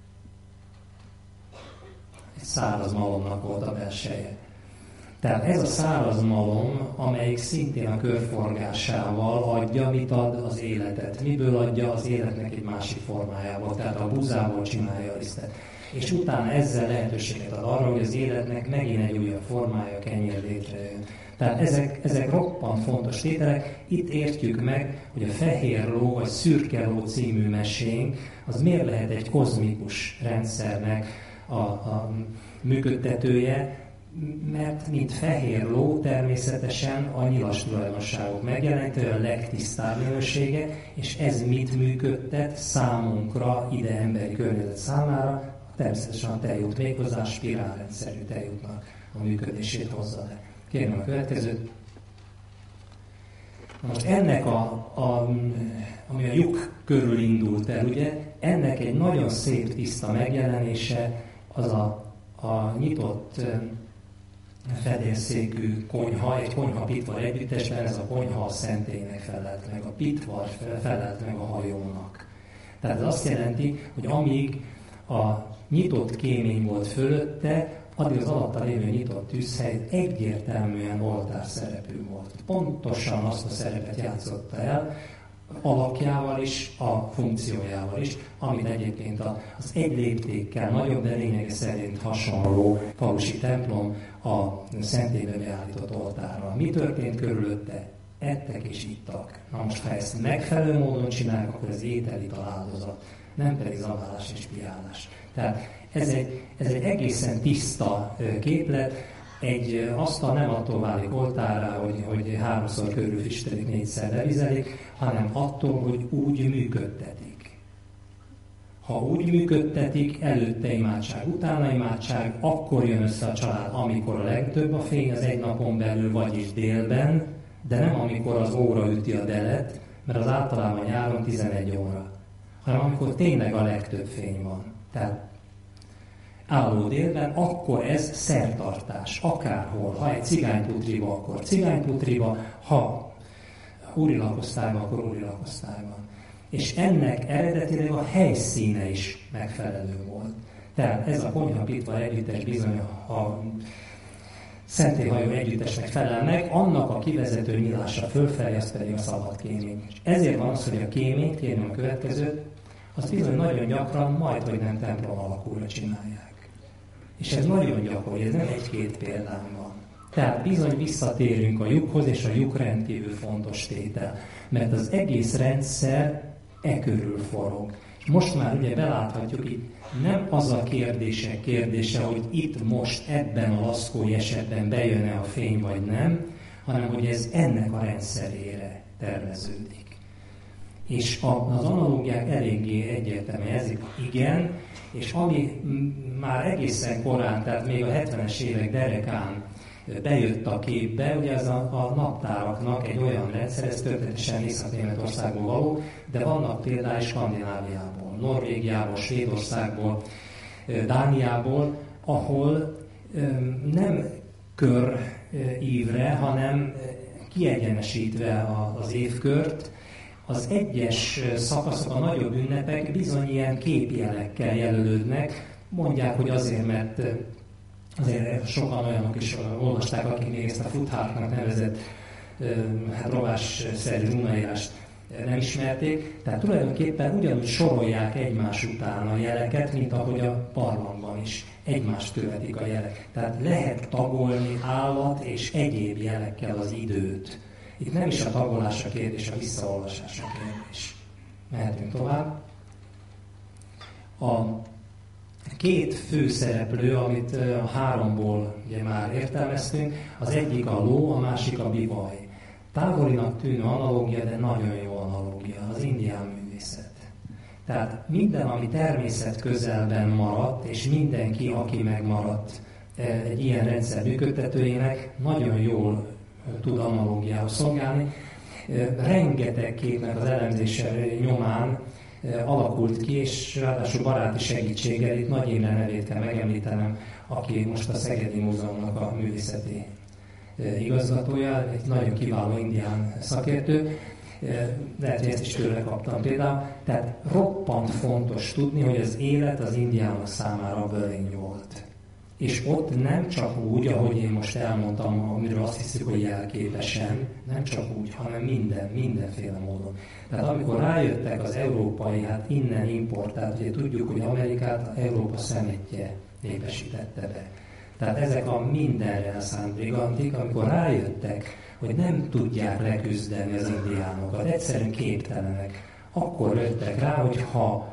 Egy száraz malomnak volt a belseje. Tehát ez a száraz malom, amelyik szintén a körforgásával adja, mit ad az életet. Miből adja az életnek egy másik formájából, tehát a búzából csinálja a lisztet. És utána ezzel lehetőséget ad arra, hogy az életnek megint egy újabb formája, kenyér létrejön. Tehát ezek roppant fontos tételek. Itt értjük meg, hogy a Fehér ló vagy Szürke ló című mesénk, az miért lehet egy kozmikus rendszernek a működtetője, mert mint fehér ló természetesen a nyilas tulajdonságok megjelenítő, a legtisztább minősége, és ez mit működtet számunkra, ide emberi környezet számára, természetesen a tejút, méghozzá a spirálrendszerű tejútnak a működését hozza le. Kérem a következőt. Most ennek ami a lyuk körül indult el, ugye, ennek egy nagyon szép tiszta megjelenése az a nyitott fedélszékű konyha, egy konyha pitvar együttesben, ez a konyha a szentélynek felelt meg, a pitvar felelt meg a hajónak. Tehát ez azt jelenti, hogy amíg a nyitott kémény volt fölötte, addig az alatta lévő nyitott tűzhely egyértelműen oltárszerepű volt. Pontosan azt a szerepet játszotta el, alakjával is, a funkciójával is, amit egyébként az egy léptékkel nagyobb, de lényege szerint hasonló falusi templom a szentélybe beállított oltárral. Mi történt körülötte? Ettek és ittak. Na most, ha ezt megfelelő módon csinálják, akkor az ételital áldozat, nem pedig zabálás és piálás. Tehát ez egy egészen tiszta képlet, egy asztal nem attól válik oltárrá, hogy 3-szor körülfüstelik, 4-szer levizelik, hanem attól, hogy úgy működtetik. Ha úgy működtetik, előtte imádság, utána imádság, akkor jön össze a család, amikor a legtöbb a fény az egy napon belül, vagyis délben, de nem amikor az óra üti a delet, mert az általában nyáron 11 óra, hanem amikor tényleg a legtöbb fény van. Tehát álló délben, akkor ez szertartás, akárhol. Ha egy cigányputriba, akkor cigányputriba, ha úrilakosztályban, akkor úrilakosztályban. És ennek eredetileg a helyszíne is megfelelő volt. Tehát ez a Konyha-Pitva együttes bizony a Szentélyhajó együttesnek felel meg, annak a kivezető nyílása fölfelé, az pedig a szabad kémény. És ezért van az, hogy a kéményt, kérem a következőt, azt bizony nagyon gyakran majdhogy nem templom alakúra csinálják. És ez nagyon gyakori, ez nem egy-két példám van. Tehát bizony visszatérünk a lyukhoz, és a lyuk rendkívül fontos tétel. Mert az egész rendszer körül forog. És most már ugye beláthatjuk, itt nem az a kérdése, hogy itt most ebben a laszkói esetben bejön-e a fény vagy nem, hanem hogy ez ennek a rendszerére terveződik. És az analógiák eléggé egyértelműen ezik, igen, és ami már egészen korán, tehát még a 70-es évek derekán bejött a képbe, ugye ez a naptáraknak egy olyan rendszer, ez történetesen Észak-Németországból való, de vannak például Skandináviából, Norvégiából, Svédországból, Dániából, ahol nem körívre, hanem kiegyenesítve az évkört, az egyes szakaszok, a nagyobb ünnepek bizony ilyen képjelekkel jelölődnek, mondják, hogy azért, mert azért sokan olyanok is olvasták, akik még ezt a Futhártnak nevezett rovásszerű runaírást nem ismerték. Tehát tulajdonképpen ugyanúgy sorolják egymás után a jeleket, mint ahogy a barlangban is egymást követik a jelek. Tehát lehet tagolni állat és egyéb jelekkel az időt. Itt nem is a tagolás a kérdés, a visszaolvasás a kérdés. Mehetünk tovább. A két főszereplő, amit a háromból ugye már értelmeztünk, az egyik a ló, a másik a bivaj. Távolinak tűnő analógia, de nagyon jó analógia, az indián művészet. Tehát minden, ami természet közelben maradt, és mindenki, aki megmaradt egy ilyen rendszer működtetőjének, nagyon jól tud analógiához szolgálni. Rengeteg képnek az elemzése nyomán alakult ki, és ráadásul baráti segítséggel, itt Nagy Imre nevét kell megemlítenem, aki most a Szegedi Múzeumnak a művészeti igazgatója, egy nagyon kiváló indián szakértő, lehet, hogy ezt is tőle kaptam például. Tehát roppant fontos tudni, hogy az élet az indiánok számára bölény volt. És ott nem csak úgy, ahogy én most elmondtam, amiről azt hiszük, hogy jelképesen, nem csak úgy, hanem mindenféle módon. Tehát amikor rájöttek az európai, hát innen importált, ugye tudjuk, hogy Amerikát Európa szemetje népesítette be. Tehát ezek a mindenre elszánt brigantik, amikor rájöttek, hogy nem tudják leküzdeni az indiánokat, egyszerűen képtelenek, akkor jöttek rá, hogy ha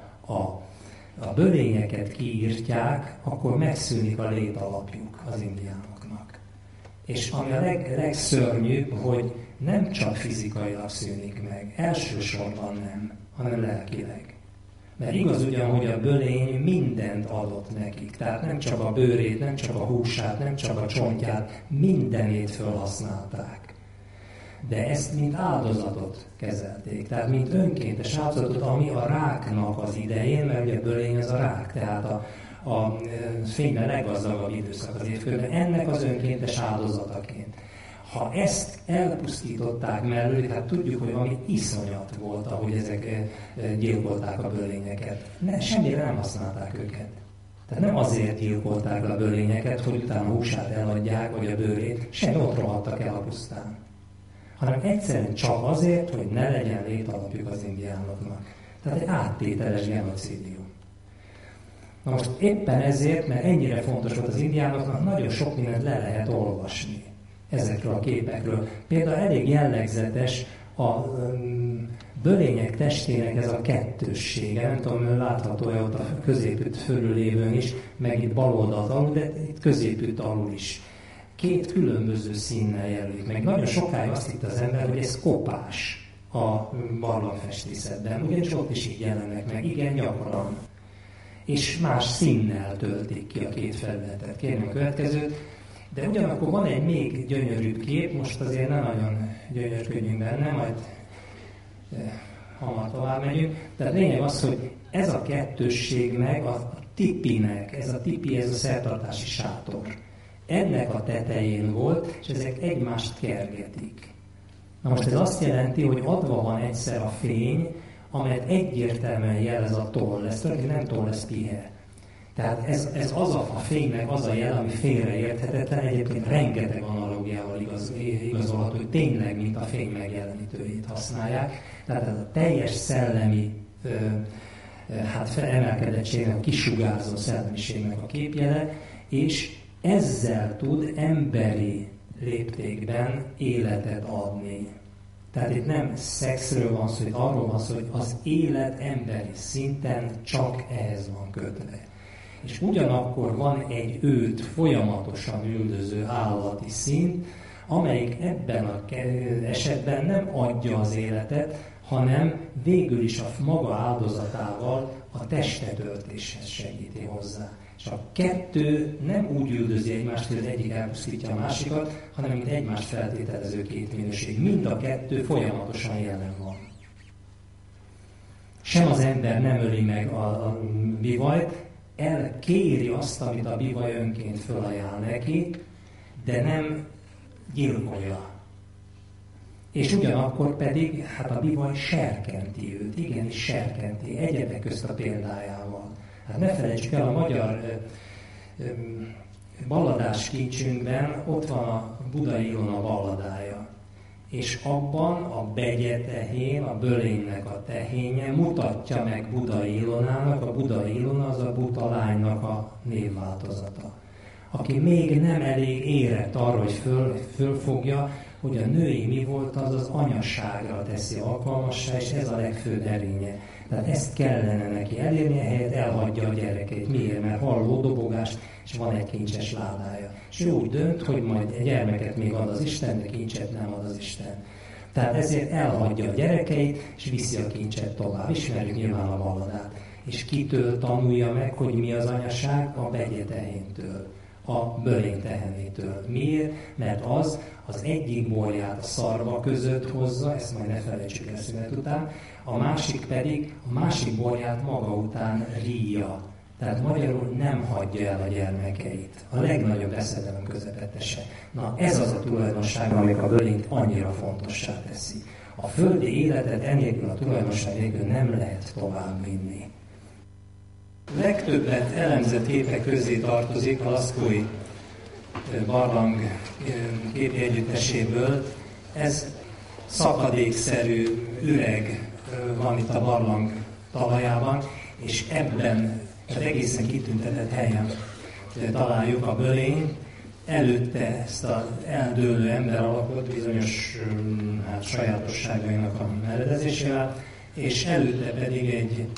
a bölényeket kiírtják, akkor megszűnik a létalapjuk az indiánoknak. És ami a legszörnyűbb, hogy nem csak fizikailag szűnik meg, elsősorban nem, hanem lelkileg. Mert igaz ugyan, hogy a bölény mindent adott nekik, tehát nem csak a bőrét, nem csak a húsát, nem csak a csontját, mindenét felhasználták. De ezt mint áldozatot kezelték, tehát mint önkéntes áldozatot, ami a ráknak az idején, mert ugye a bölény az a rák, tehát a fényben leggazdagabb időszak az évkörben, ennek az önkéntes áldozataként. Ha ezt elpusztították mellőlük, hát tudjuk, hogy valami iszonyat volt, ahogy ezek gyilkolták a bölényeket. Semmire nem használták őket. Tehát nem azért gyilkolták a bölényeket, hogy utána a húsát eladják, vagy a bőrét, semmi ott rohadtak el a pusztán. Hanem egyszerűen csak azért, hogy ne legyen létalapjuk az indiánoknak. Tehát egy áttételes genocidium. Na most éppen ezért, mert ennyire fontos volt az indiánoknak, nagyon sok mindent le lehet olvasni ezekről a képekről. Például elég jellegzetes a bölények testének ez a kettőssége. Nem tudom, látható-e ott a középütt fölülévőn is, meg itt bal oldalt alul, de itt középütt alul is. Két különböző színnel jelölik meg. Nagyon sokáig azt hitt az ember, hogy ez kopás a barlangfestészetben. Ugyanis ott is így jelennek meg, igen gyakran. És más színnel töltik ki a két felületet. Kérem a következőt. De ugyanakkor van egy még gyönyörűbb kép, most azért nem nagyon gyönyörködjünk benne, majd hamar tovább megyünk. Tehát lényeg az, hogy ez a kettősség meg a tipinek, ez a tipi, ez a szertartási sátor. Ennek a tetején volt, és ezek egymást kergetik. Na most ez azt jelenti, hogy adva van egyszer a fény, amelyet egyértelműen jelez a toll, ez tulajdonképpen nem toll, ez pihe. Tehát ez az a fénynek az a jel, ami félreérthetetlen, egyébként rengeteg analógiával igazolható, hogy tényleg, mint a fény megjelenítőjét használják. Tehát ez a teljes szellemi emelkedettségnek, a kisugárzó szellemiségnek a képjele, és ezzel tud emberi léptékben életet adni. Tehát itt nem szexről van szó, itt arról van szó, hogy az élet emberi szinten csak ehhez van kötve. És ugyanakkor van egy őt folyamatosan üldöző állati szint, amelyik ebben az esetben nem adja az életet, hanem végül is a maga áldozatával a testetöltéshez segíti hozzá. És a kettő nem úgy üldözi egymást, hogy az egyik elpusztítja a másikat, hanem mint egymást feltételező két minőség. Mind a kettő folyamatosan jelen van. Sem az ember nem öli meg a bivajt, elkéri azt, amit a bivaj önként fölajánl neki, de nem gyilkolja. És ugyanakkor pedig, hát a bivaj serkenti őt, igenis serkenti, egyebek közt a példájával. Hát ne felejtsük el, a magyar balladás kincsünkben ott van a Budai Ilona balladája. És abban a begye tehén, a bölénynek a tehénye mutatja meg Budai Ilonának, a Budai Ilona az a buta lánynak a névváltozata. Aki még nem elég érett arra, hogy fölfogja, hogy a női mi volt, az az anyasságra teszi alkalmassá, és ez a legfőbb erénye. Tehát ezt kellene neki elérni, helyett elhagyja a gyerekeit. Miért? Mert hall lódobogást, és van egy kincses ládája. És ő úgy dönt, hogy majd egy gyermeket még ad az Isten, de kincset nem ad az Isten. Tehát ezért elhagyja a gyerekeit, és viszi a kincset tovább. Ismerjük nyilván a balladát. És kitől tanulja meg, hogy mi az anyaság? A begye tehéntől, a bölény tehenétől. Miért? Mert az egyik borját a szarva között hozza, ezt majd ne felejtsük el szünet után, a másik pedig a másik borját maga után ríja. Tehát magyarul nem hagyja el a gyermekeit. A legnagyobb veszedelem közepetese. Na ez az a tulajdonság, amik a bölényt annyira fontossá teszi. A földi életet ennélkül a tulajdonság nélkül nem lehet tovább vinni. Legtöbbet elemzett képek közé tartozik a Laszkói barlang képi együtteséből. Ez szakadékszerű üreg van itt a barlang talajában, és ebben az egészen kitüntetett helyen találjuk a bölényt. Előtte ezt az eldőlő ember alakot bizonyos sajátosságainak a meredezésével, és előtte pedig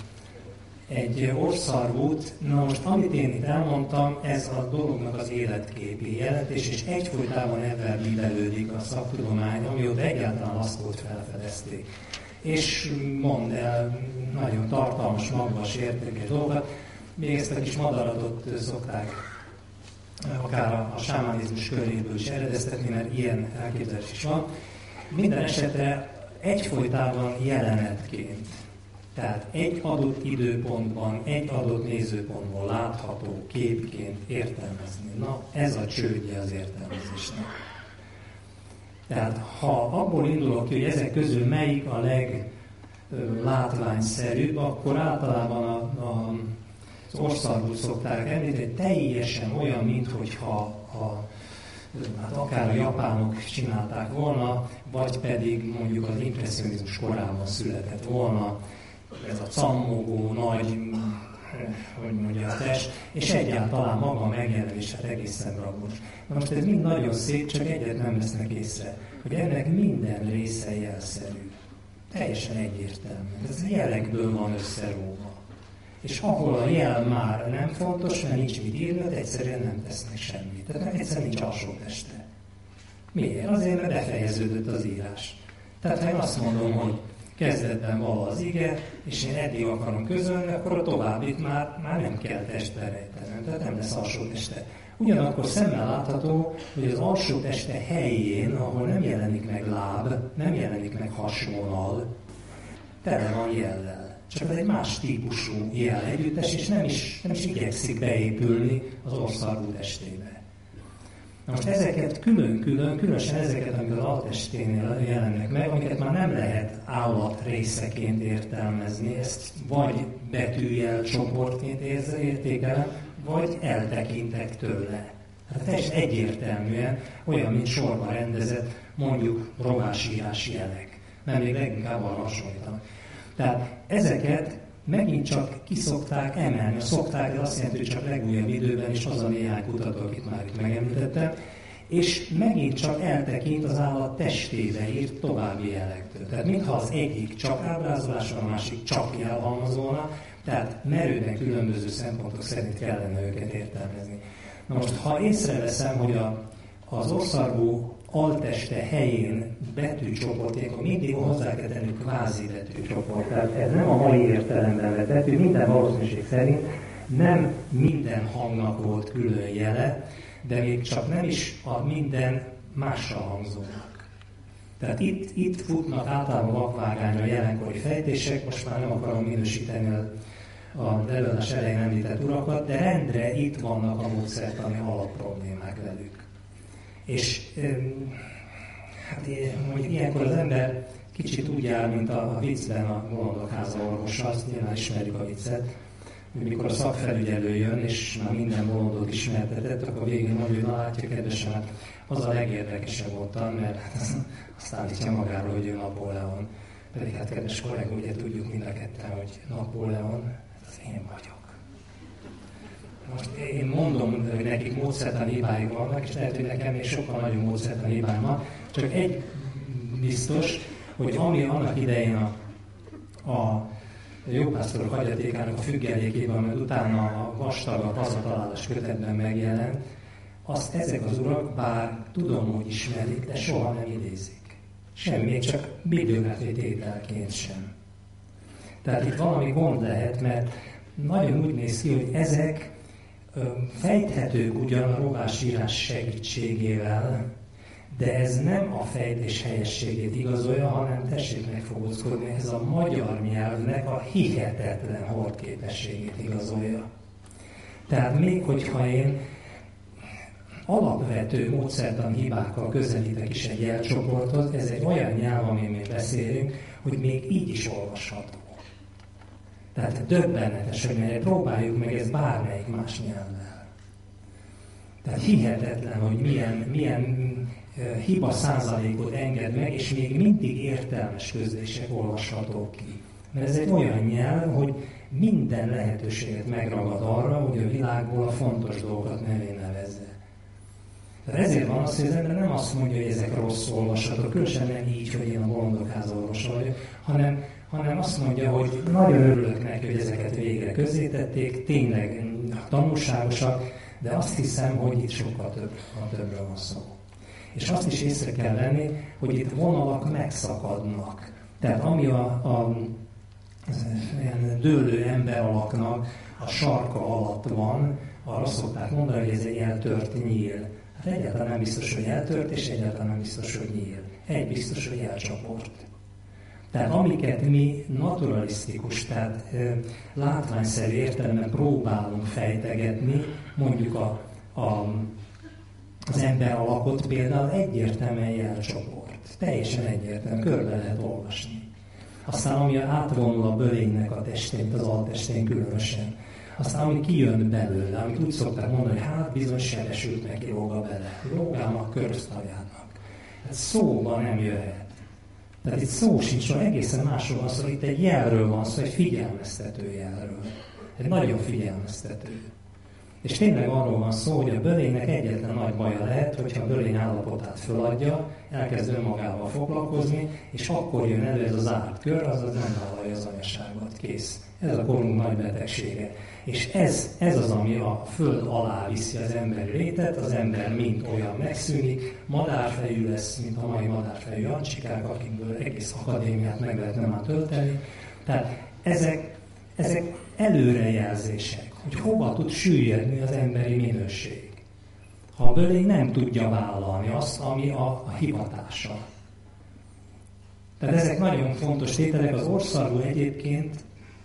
egy orrszarvút. Na most, amit én itt elmondtam, ez a dolognak az életképi jelentés, és egyfolytában ebben bíbelődik a szaktudomány, amióta egyáltalán Laszkót felfedezték. És mond el nagyon tartalmas, magvas, értékes dolgokat. Még ezt a kis madaratot szokták akár a sámánizmus köréből is eredeztetni, mert ilyen elképzelés is van. Minden esetre egyfolytában jelenetként. Tehát egy adott időpontban, egy adott nézőpontból látható képként értelmezni. Na, ez a csődje az értelmezésnek. Tehát ha abból indulok ki, hogy ezek közül melyik a leglátványszerűbb, akkor általában az orrszarvút szokták említeni, hogy teljesen olyan, minthogyha hát akár a japánok csinálták volna, vagy pedig mondjuk az impresszionizmus korában született volna, ez a cammogó, nagy, hogy mondja a test, és egyáltalán maga a megjelenés hát egészen bravúros. Na most ez mind nagyon szép, csak egyet nem vesznek észre, hogy ennek minden része jelszerű. Teljesen egyértelmű. Ez jelekből van összeróva. És ahol a jel már nem fontos, mert nincs mit írni, egyszerűen nem tesznek semmit. Tehát egyszerűen nincs alsó teste. Miért? Azért, mert befejeződött az írás. Tehát ha én azt mondom, hogy kezdetben vala az ige, és én eddig akarom közölni, akkor a továbbit már nem kell testbe rejtenem, tehát nem lesz alsó teste. Ugyanakkor szemmel látható, hogy az alsó teste helyén, ahol nem jelenik meg láb, nem jelenik meg hasvonal, tele van jellel. csak ez egy más típusú jel együttes, és nem is igyekszik beépülni az orrszarvú testébe. Na most ezeket külön-külön, különösen ezeket, amik az alttesténél jelennek meg, amiket már nem lehet állat részeként értelmezni, ezt vagy betűjel csoportként értékelem, vagy eltekintek tőle. Hát ez egyértelműen olyan, mint sorba rendezett, mondjuk rovásírási jelek. Nem, még leginkább arra hasonlítanak. Tehát ezeket megint csak ki szokták emelni. A szokták, de azt jelenti, hogy csak legújabb időben, és az a néhány kutató, akit már itt megemlítettem, és megint csak eltekint az állat testébe írt további jelektől. Tehát mintha az egyik csak ábrázoláson, a másik csak jelhalmazolna, tehát merőben különböző szempontok szerint kellene őket értelmezni. Na most, ha észreveszem, hogy az orrszarvú altteste helyén betűcsoport, akkor mindig hozzá kell tenni kvázi betűcsoport. Tehát ez nem a mai értelemben vett betű, minden valószínűség szerint nem minden hangnak volt külön jele, de még csak nem is a minden mással hangzónak. Tehát itt futnak általában vakvágányra a jelenkori fejtések, most már nem akarom minősíteni a előadás elején említett urakat, de rendre itt vannak a módszertani alapproblémák velük. És hát mondjuk ilyenkor az ember kicsit úgy áll, mint a viccben a Bolondok háza orvosa, azt nyilván ismerjük a viccet, hogy mikor a szakfelügyelő jön, és már minden bolondot ismertetett, akkor végén mondja, hogy na látja, kedvesen, hát az a legérdekesebb voltam, mert azt állítja magáról, hogy ő Napóleon. Pedig hát kedves kollega, ugye tudjuk mind a ketten, hogy Napóleon, az én vagyok. Most én mondom, hogy nekik módszertani hibáik vannak, és lehet, hogy nekem még sokkal nagyobb módszertani hibáim van. Csak egy biztos, hogy ami annak idején a Jópásztorok hagyatékának a függelékében, mert utána a vastagabb hazatalálás kötetben megjelent, azt ezek az urak, bár tudom, hogy ismerik, de soha nem idézik. Semmi, még csak bibliográfiai tételként sem. Tehát itt valami gond lehet, mert nagyon úgy néz ki, hogy ezek fejthetők ugyan a rovásírás segítségével, de ez nem a fejtés helyességét igazolja, hanem tessék megfogózkodni, ez a magyar nyelvnek a hihetetlen hordképességét igazolja. Tehát még hogyha én alapvető módszertan hibákkal közelítek is egy jelcsoporthoz, ez egy olyan nyelv, amin mi beszélünk, hogy még így is olvasható. Tehát döbbenetes, hogy próbáljuk meg ezt bármelyik más nyelvvel. Tehát hihetetlen, hogy milyen hiba százalékot enged meg, és még mindig értelmes közlések olvashatók ki. Mert ez egy olyan nyelv, hogy minden lehetőséget megragad arra, hogy a világból a fontos dolgokat nevén nevezze. Tehát ezért van az, hogy az ember nem azt mondja, hogy ezek rossz olvasatok, különösen nem így, hogy én a Bolondok háza orvosa vagyok, hanem azt mondja, hogy nagyon örülök neki, hogy ezeket végre közzétették, tényleg tanulságosak, de azt hiszem, hogy itt sokkal többről van szó. És azt is észre kell venni, hogy itt vonalak megszakadnak. Tehát ami ilyen dőlő emberalaknak a sarka alatt van, arra szokták mondani, hogy ez egy eltört nyíl. Hát egyáltalán nem biztos, hogy eltört, és egyáltalán nem biztos, hogy nyíl. Egy biztos, hogy elcsaport. Tehát amiket mi naturalisztikus, tehát látványszerű értelemben próbálunk fejtegetni, mondjuk az ember alakot például egyértelműen jelcsoport. Teljesen egyértelműen, körbe lehet olvasni. Aztán ami átvonul a bölénynek a testén, az alttestén különösen. Aztán ami kijön belőle, amit úgy szokták mondani, hogy hát bizony sebesült neki róga bele. Rógának, köröztajának. Hát szóban nem jöhet. Tehát itt szó sincs, hogy egészen másról van szó, itt egy jelről van szó, egy figyelmeztető jelről. Egy nagyon figyelmeztető. És tényleg arról van szó, hogy a bölénynek egyetlen nagy baja lehet, hogyha a bölény állapotát föladja, elkezd önmagával foglalkozni, és akkor jön elő ez az zárt kör, azaz nem vállalja az anyaságot. Kész. Ez a korunk nagy betegsége. És ez az, ami a föld alá viszi az emberi létet, az ember mint olyan megszűnik, madárfejű lesz, mint a mai madárfejű Jancsikák, akikből egész akadémiát meg lehetne már tölteni. Tehát ezek előrejelzések, hogy hova tud süllyedni az emberi minőség. Ha a bölény nem tudja vállalni azt, ami a hivatása. Tehát ezek nagyon fontos tételek, az orrszarvú egyébként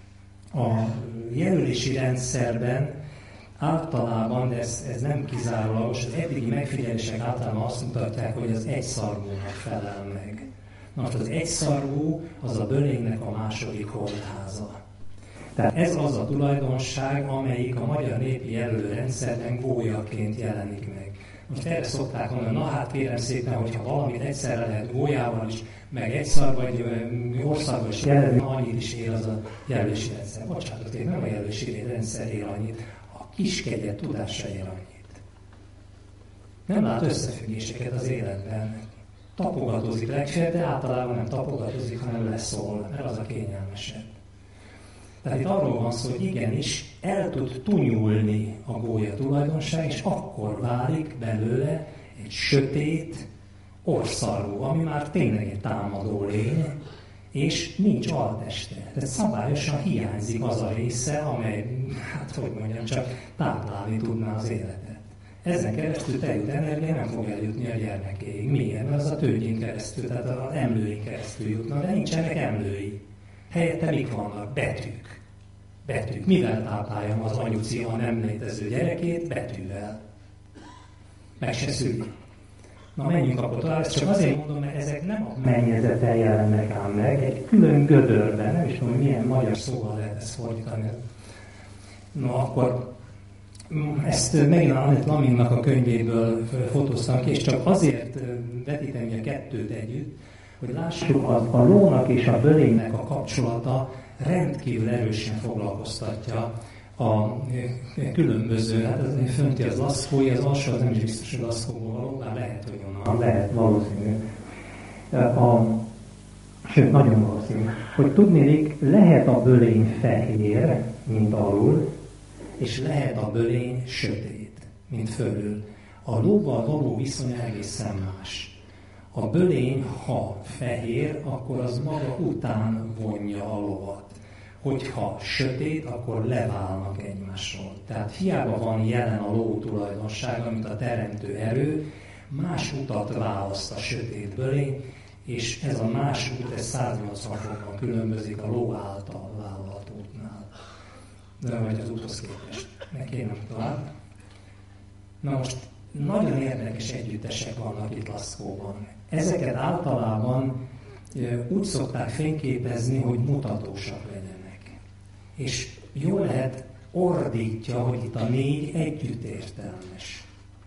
A jelölési rendszerben általában, de ez nem kizárólagos, az eddigi megfigyelések általában azt mutatják, hogy az egyszarvúnak felel meg. Most az egyszarvú az a bölénynek a második holtháza. Tehát ez az a tulajdonság, amelyik a magyar népi jelölőrendszerben gólyaként jelenik meg. Most erre szokták mondani, na hát kérem szépen, hogyha valamit egyszerre lehet gólyával is, meg egyszer vagy országban is jelölni, annyit is ér az a jelölési rendszer. Bocsánat, én nem a jelölési rendszer ér annyit, a kiskegyed tudása ér annyit. Nem lát összefüggéseket az életben. Tapogatózik legfeljebb, de általában nem tapogatózik, hanem leszól, mert az a kényelmesebb. Tehát itt arról van szó, hogy igenis el tud tunyulni a gólya tulajdonság, és akkor válik belőle egy sötét orszarvú, ami már tényleg egy támadó lény, és nincs alteste. Tehát szabályosan hiányzik az a része, amely, hát hogy mondjam, csak táplálni tudná az életet. Ezen keresztül tejút energia nem fog eljutni a gyermekéig. Miért? Mert az a tőgyén keresztül, tehát az emlőin keresztül jutna, de nincsenek emlői. Helyette mik vannak? Betűk. Betűk. Mivel tápláljam az anyuci a nem létező gyerekét? Betűvel. Meg se szüli. Na menjünk akkor tovább, ezt csak azért mondom, mert ezek nem a mennyezeten jelennek ám meg, egy külön gödörben, nem is tudom, milyen magyar szóval lehet ezt fordítani. No, akkor ezt megint Annette Lamingnak a könyvéből fotóztam ki, és csak azért vetítem a kettőt együtt, hogy lássuk, a lónak és a bölénynek a kapcsolata rendkívül erősen foglalkoztatja a különböző, hát az fönti az laszkói, az alsó az nem is biztos, hogy laszkóból való, bár lehet, hogy onnan lehet valószínű. Sőt, nagyon valószínű, hogy tudnélik, lehet a bölény fehér, mint alul, és lehet a bölény sötét, mint fölül. A lóval való viszony egészen más. A bölény, ha fehér, akkor az maga után vonja a lovat. Hogyha sötét, akkor leválnak egymásról. Tehát hiába van jelen a ló tulajdonsága, mint a teremtő erő, más utat választ a sötét bölény, és ez a más út, ez 180 fokban különbözik a ló által vállalt útnál. De vagy az úthoz képest. Meg kéne tovább. Na most nagyon érdekes együttesek vannak itt Laszkóban. Ezeket általában úgy szokták fényképezni, hogy mutatósak legyenek. És jól lehet ordítja, hogy itt a 4 együttértelmes.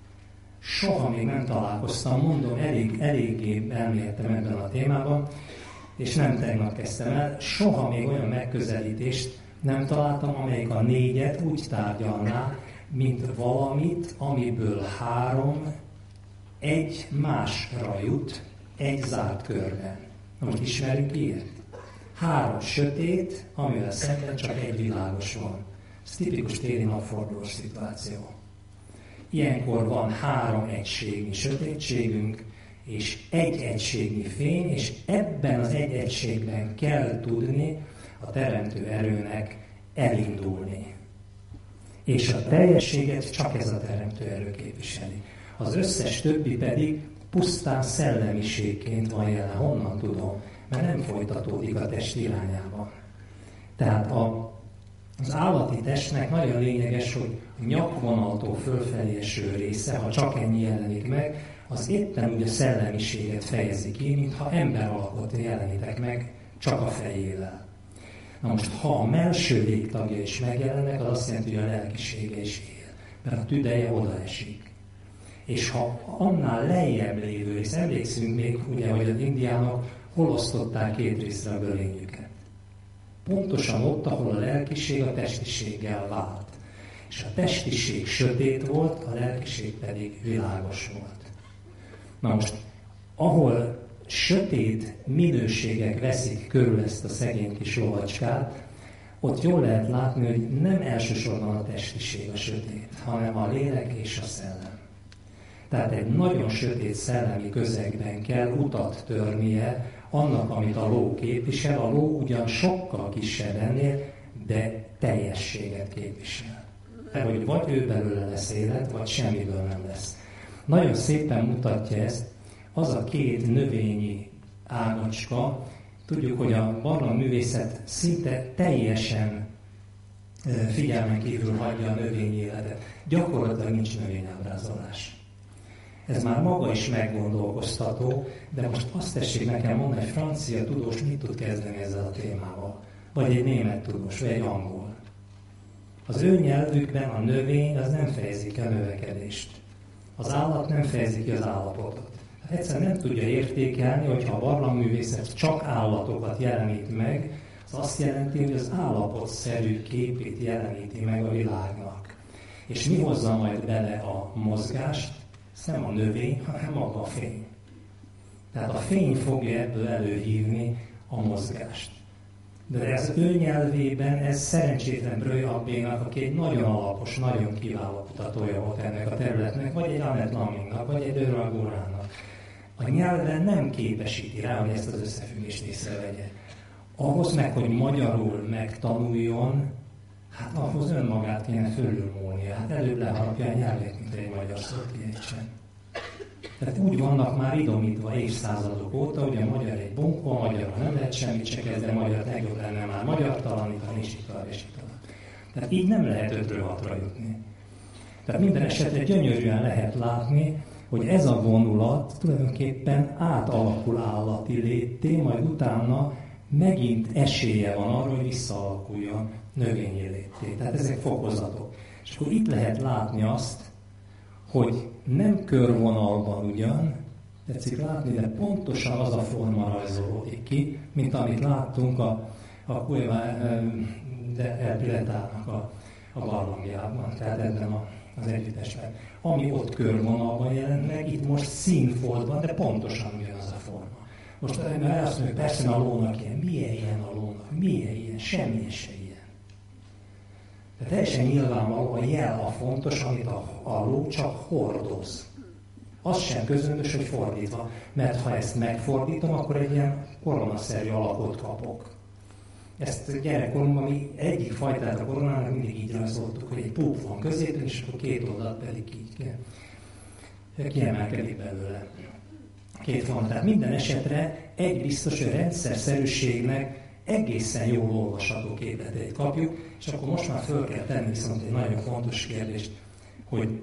Soha még nem találkoztam, mondom, eléggé elmélyedtem ebben a témában, és nem tegnap kezdtem el, soha még olyan megközelítést nem találtam, amelyik a 4-et úgy tárgyalná, mint valamit, amiből 3 egy másra jut, egy zárt körben. Na most ismerjük ilyet? 3 sötét, amivel szemben csak egy világos van. Ez tipikus téli napfordulós szituáció. Ilyenkor van 3 egységnyi sötétségünk, és 1 egységnyi fény, és ebben az 1 egységben kell tudni a teremtő erőnek elindulni. És a teljességet csak ez a teremtő erő képviseli. Az összes többi pedig pusztán szellemiségként van jelen. Honnan tudom? Mert nem folytatódik a test irányában. Tehát az állati testnek nagyon lényeges, hogy a nyakvonaltól fölfelé eső része, ha csak ennyi jelenik meg, az éppen úgy a szellemiséget fejezi ki, mintha ember alakot jelenítek meg csak a fejével. Na most, ha a mellső végtagja is megjelennek, az azt jelenti, hogy a lelkisége is él, mert a tüdeje odaesik. És ha annál lejjebb lévő, és emlékszünk még, ugye, hogy az indiánok hol osztották 2 részre a bölényüket. Pontosan ott, ahol a lelkiség a testiséggel vált. És a testiség sötét volt, a lelkiség pedig világos volt. Na most, ahol sötét minőségek veszik körül ezt a szegény kis lovacskát, ott jól lehet látni, hogy nem elsősorban a testiség a sötét, hanem a lélek és a szellem. Tehát egy nagyon sötét szellemi közegben kell utat törnie annak, amit a ló képvisel. A ló ugyan sokkal kisebb ennél, de teljességet képvisel. Tehát, hogy vagy ő belőle lesz élet, vagy semmiből nem lesz. Nagyon szépen mutatja ezt az a 2 növényi ágacska. Tudjuk, hogy a barlang művészet szinte teljesen figyelmen kívül hagyja a növényi életet. Gyakorlatilag nincs növényábrázolás. Ez már maga is meggondolkoztató, de most azt tessék nekem mondani, egy francia tudós mit tud kezdeni ezzel a témával? Vagy egy német tudós, vagy egy angol. Az ő nyelvükben a növény az nem fejezi ki a növekedést. Az állat nem fejezi ki az állapotot. Hát egyszerűen nem tudja értékelni, hogyha a barlangművészet csak állatokat jelenít meg, az azt jelenti, hogy az állapotszerű képét jeleníti meg a világnak. És mi hozza majd bele a mozgást? Ez nem a növény, hanem maga a fény. Tehát a fény fogja ebből előhívni a mozgást. De ez ő nyelvében, ez szerencsétlen Breuil Abbénak, aki egy nagyon alapos, nagyon kiváló kutatója volt ennek a területnek, vagy egy Annette Lamingnak, vagy egy Earl Gorának. A nyelven nem képesíti rá, hogy ezt az összefüggést észrevegye. Ahhoz meg, hogy magyarul megtanuljon, hát ahhoz önmagát kéne fölülmúlnia. Hát előbb leharapja a nyelvét, mint egy magyar szót kiejtsen. Tehát úgy vannak már idomítva évszázadok óta, hogy a magyar egy bunkó, a magyarra nem lehet semmit se kezdeni, a magyar legjobb lenne már magyartalanítani, és így tovább, és így tovább. Tehát így nem lehet 5-ről 6-ra jutni. Tehát minden esetre gyönyörűen lehet látni, hogy ez a vonulat tulajdonképpen átalakul állati létté, majd utána megint esélye van arra, hogy visszaalakuljon növényi létté. Tehát ezek fokozatok. És akkor itt lehet látni azt, hogy nem körvonalban ugyan, tetszik látni, de pontosan az a forma rajzolódik ki, mint amit láttunk a Cueva del Piletának a barlangjában, tehát ebben az együttesben. Ami ott körvonalban jelent meg, itt most színfoltban, de pontosan ugyanaz a forma. Most azt mondjuk, persze a lónak ilyen, milyen ilyen a lónak, milyen ilyen, semmi se ilyen. De teljesen nyilvánvaló, a jel a fontos, amit a ló csak hordoz. Az sem közömbös, hogy fordítva, mert ha ezt megfordítom, akkor egy ilyen koronaszerű alakot kapok. Ezt gyerekkorunkban mi egyik fajtát a koronának mindig így rajzoltuk, hogy egy púp van középen, és akkor két oldalt pedig így kiemelkedik belőle. Két van. Tehát minden esetre egy biztos, hogy rendszerszerűségnek egészen jól olvasható képleteit kapjuk, és akkor most már föl kell tenni viszont egy nagyon fontos kérdést, hogy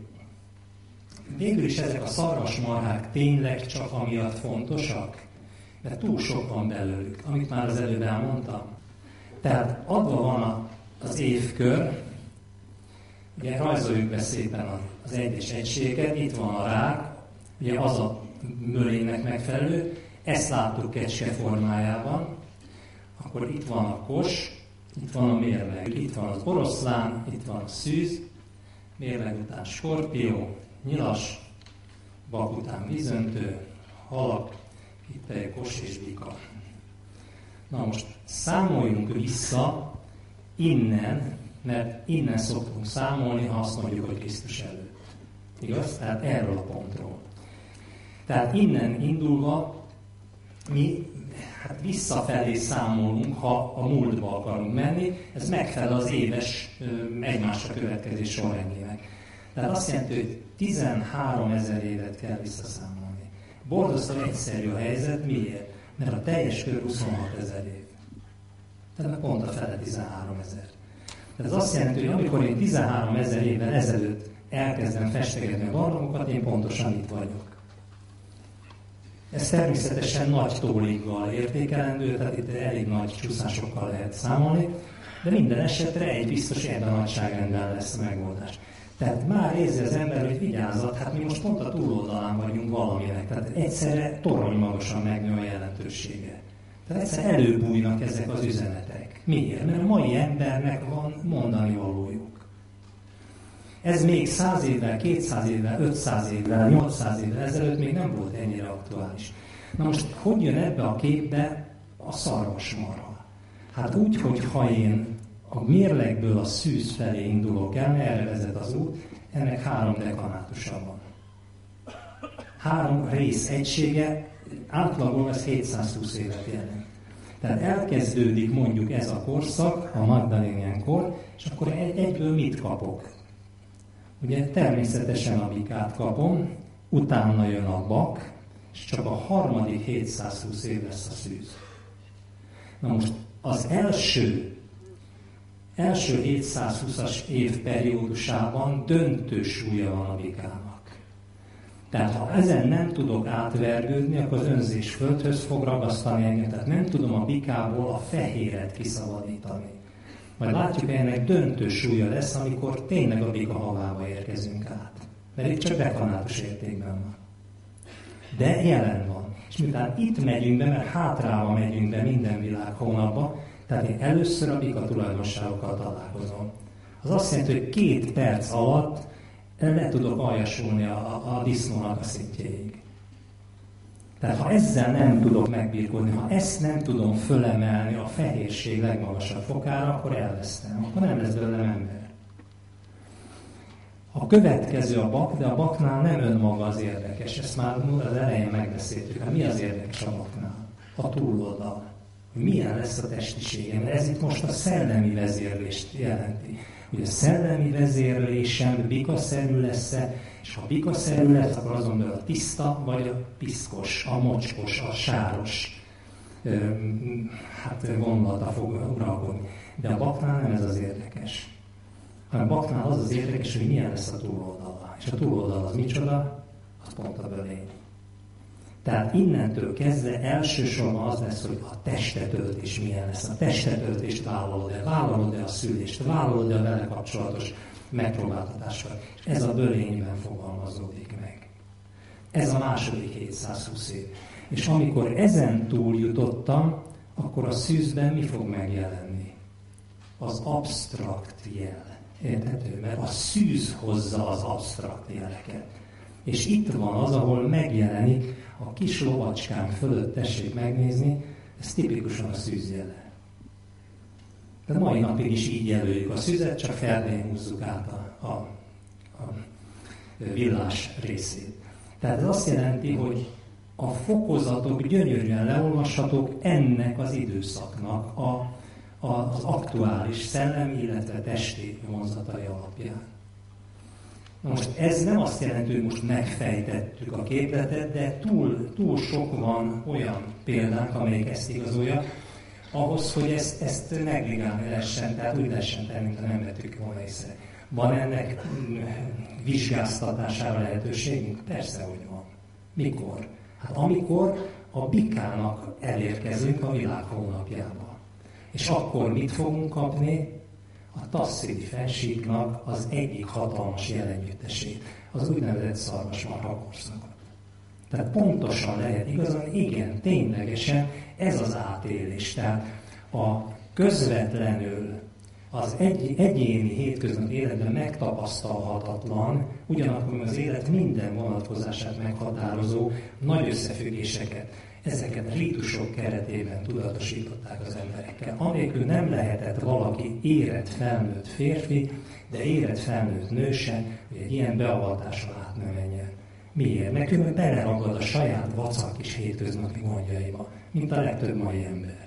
végül is ezek a szarvasmarhák tényleg csak amiatt fontosak? Mert túl sok van belőlük, amit már az előbb elmondtam. Tehát adva van az évkör, ugye rajzoljuk be szépen az egyes egységet, itt van a rák, ugye az a mölénynek megfelelő, ezt láttuk kecske formájában, akkor itt van a kos, itt van a mérleg, itt van az oroszlán, itt van a szűz, mérleg után skorpió, nyilas, vak után vízöntő, halak, itt pedig kos és bika. Na most számoljunk vissza innen, mert innen szoktunk számolni, ha azt mondjuk, hogy Krisztus előtt. Igaz? Tehát erről a pontról. Tehát innen indulva mi visszafelé számolunk, ha a múltba akarunk menni, ez megfelel az éves egymásra következő sorrendjének. Tehát azt jelenti, hogy 13 000 évet kell visszaszámolni. Borzasztóan egyszerű a helyzet, miért? Mert a teljes kör 26 000 év. Tehát pont a fele 13 000. Tehát ez azt jelenti, hogy amikor én 13 000 évvel ezelőtt elkezdem festegetni a barlangokat, én pontosan itt vagyok. Ez természetesen nagy tóliggal értékelendő, tehát itt elég nagy csúszásokkal lehet számolni, de minden esetre egy biztos ebben a nagyságrendben lesz a megoldás. Tehát már érzi az ember, hogy vigyázzat, hát mi most pont a túloldalán vagyunk valaminek, tehát egyszerre torony magasan megnő a jelentősége. Tehát egyszer előbújnak ezek az üzenetek. Miért? Mert a mai embernek van mondani valójuk. Ez még 100 évvel, 200 évvel, 500 évvel, 800 évvel ezelőtt még nem volt ennyire aktuális. Na most, hogy jön ebbe a képbe a szarvasmarha? Hát úgy, hogy ha én a mérlegből a szűz felé indulok el, erre vezet az út, ennek 3 dekanátusa van. 3 rész egysége, átlagol ez 720 évet jelent. Tehát elkezdődik mondjuk ez a korszak, a Magdalénián kor, és akkor egyből mit kapok? Ugye természetesen a bikát kapom, utána jön a bak, és csak a harmadik 720 év lesz a szűz. Na most az első első 720-as év periódusában döntő súlya van a bikának. Tehát ha ezen nem tudok átvergődni, akkor az önzés földhöz fog ragasztani engem. Tehát nem tudom a bikából a fehéret kiszabadítani. Majd látjuk, hogy ennek döntő súlya lesz, amikor tényleg a bika havába érkezünk át. Mert itt csak dekanátus értékben van. De jelen van. És miután itt megyünk be, mert hátrálva megyünk be minden világ hónapba, tehát én először a bika tulajdonságokkal találkozom. Az azt jelenti, hogy 2 perc alatt le tudok aljasulni a disznónak a szintjéig. Tehát ha ezzel nem tudok megbirkódni, ha ezt nem tudom fölemelni a fehérség legmagasabb fokára, akkor elvesztem, akkor nem lesz belőlem ember. A következő a bak, de a baknál nem önmaga az érdekes. Ezt már az elején megbeszéltük. Hát mi az érdekes a baknál? A túloldal. Hogy milyen lesz a testiségem. Ez itt most a szellemi vezérlést jelenti. Hogy a szellemi vezérlésem bikaszerű lesz-e, és ha bikaszerű lesz, akkor azon belül a tiszta, vagy a piszkos, a mocskos, a sáros vonulata fog uralkodni. De a baknál nem ez az érdekes. Hanem a baknál az az érdekes, hogy milyen lesz a túloldala. És a túloldal az micsoda? Az pont a bölény. Tehát innentől kezdve elsősorban az lesz, hogy a testetöltés milyen lesz. A testetöltést vállalod-e a szülést, vállalod-e a vele kapcsolatos megpróbáltatásokat. Ez a bölényben fogalmazódik meg. Ez a második 720 év. És amikor ezen túl jutottam, akkor a szűzben mi fog megjelenni? Az absztrakt jel. Érthető? Mert a szűz hozza az absztrakt jeleket. És itt van az, ahol megjelenik a kis lovacskám fölött, tessék megnézni, ez tipikusan a szűzjele. De mai napig is így jelöljük a szűzet, csak ferdén húzzuk át a villás részét. Tehát ez azt jelenti, hogy a fokozatok gyönyörűen leolvashatók ennek az időszaknak az aktuális szellemi, illetve testi vonzatai alapján. Na most ez nem azt jelenti, hogy most megfejtettük a képletet, de túl sok van olyan példánk, amelyik ezt igazolja, ahhoz, hogy ezt negligálni lehessen, tehát úgy lehessen tenni, mint ha nem vettük volna észre. Van ennek vizsgáztatására lehetőségünk? Persze, hogy van. Mikor? Hát amikor a bikának elérkezünk a világ hónapjába. És akkor mit fogunk kapni? A tasszidi fensíknak az egyik hatalmas jelengyűjtesét, az úgynevezett szarvasmarha korszakot. Tehát pontosan lehet igazán, igen, ténylegesen ez az átélés. Tehát a közvetlenül az egyéni hétköznapi életben megtapasztalhatatlan, ugyanakkor az élet minden vonatkozását meghatározó nagy összefüggéseket, ezeket rítusok keretében tudatosították az emberekkel. Anélkül nem lehetett valaki érett felnőtt férfi, de érett felnőtt nő sem, hogy egy ilyen beavatáson át ne menjen. Miért? Nekünk beleragad a saját vacak kis hétköznapi gondjaiba, mint a legtöbb mai ember.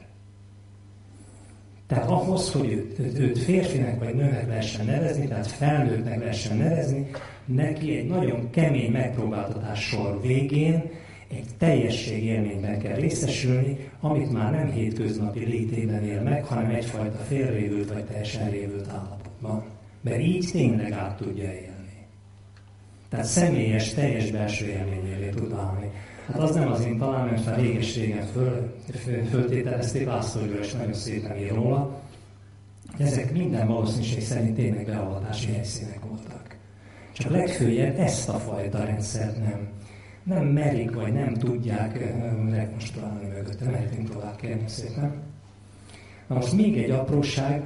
Tehát ahhoz, hogy őt férfinek vagy nőnek lehessen nevezni, tehát felnőttnek lehessen nevezni, neki egy nagyon kemény megpróbáltatás sor végén egy teljességélményben kell részesülni, amit már nem hétköznapi létében él meg, hanem egyfajta félrévült vagy teljesen révült állapotban. Mert így tényleg át tudja élni. Tehát személyes, teljes belső élményévé tud válni. Hát az nem az én talán, mert már réges-régen föltételezték, László György nagyon szépen ír róla, hogy ezek minden valószínűség szerint tényleg beavatási helyszínek voltak. Csak legfőjebb ezt a fajta rendszert nem merik, vagy nem tudják rekonstruálni mögötte. Mehetünk tovább, kérni szépen. Na most még egy apróság,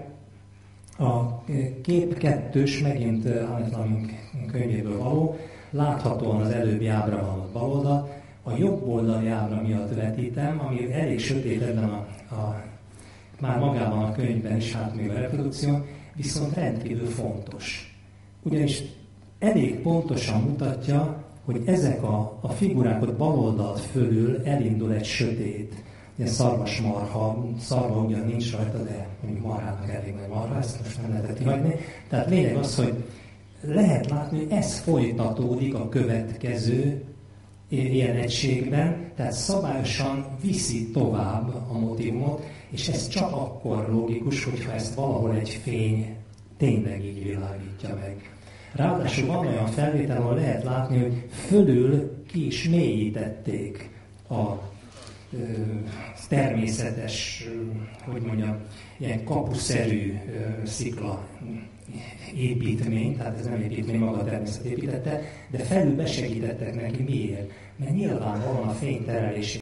a kép 2-s, megint Anetlamink könyvéből való, láthatóan az előbbi ábra van a bal oldal, a jobb oldali ábra miatt vetítem, ami elég sötét ebben már magában a könyvben is, hát még a reprodukció, viszont rendkívül fontos. Ugyanis elég pontosan mutatja, hogy ezek a figurák ott bal oldalt fölül elindul egy sötét, ilyen szarvasmarha, szarva ugyan nincs rajta, de mondjuk marhának elég nagy marha, ezt most nem lehetett kihagyni. Tehát lényeg az, hogy lehet látni, hogy ez folytatódik a következő ilyen egységben, tehát szabályosan viszi tovább a motívumot, És ez csak akkor logikus, hogyha ezt valahol egy fény tényleg így világítja meg. Ráadásul van olyan felvétel, ahol lehet látni, hogy fölül ki is mélyítették a természetes, hogy mondjam, ilyen kapuszerű szikla építmény, tehát ez nem építmény, maga a természet építette, de felül besegítettek neki. Miért? Mert nyilván van a fényterelés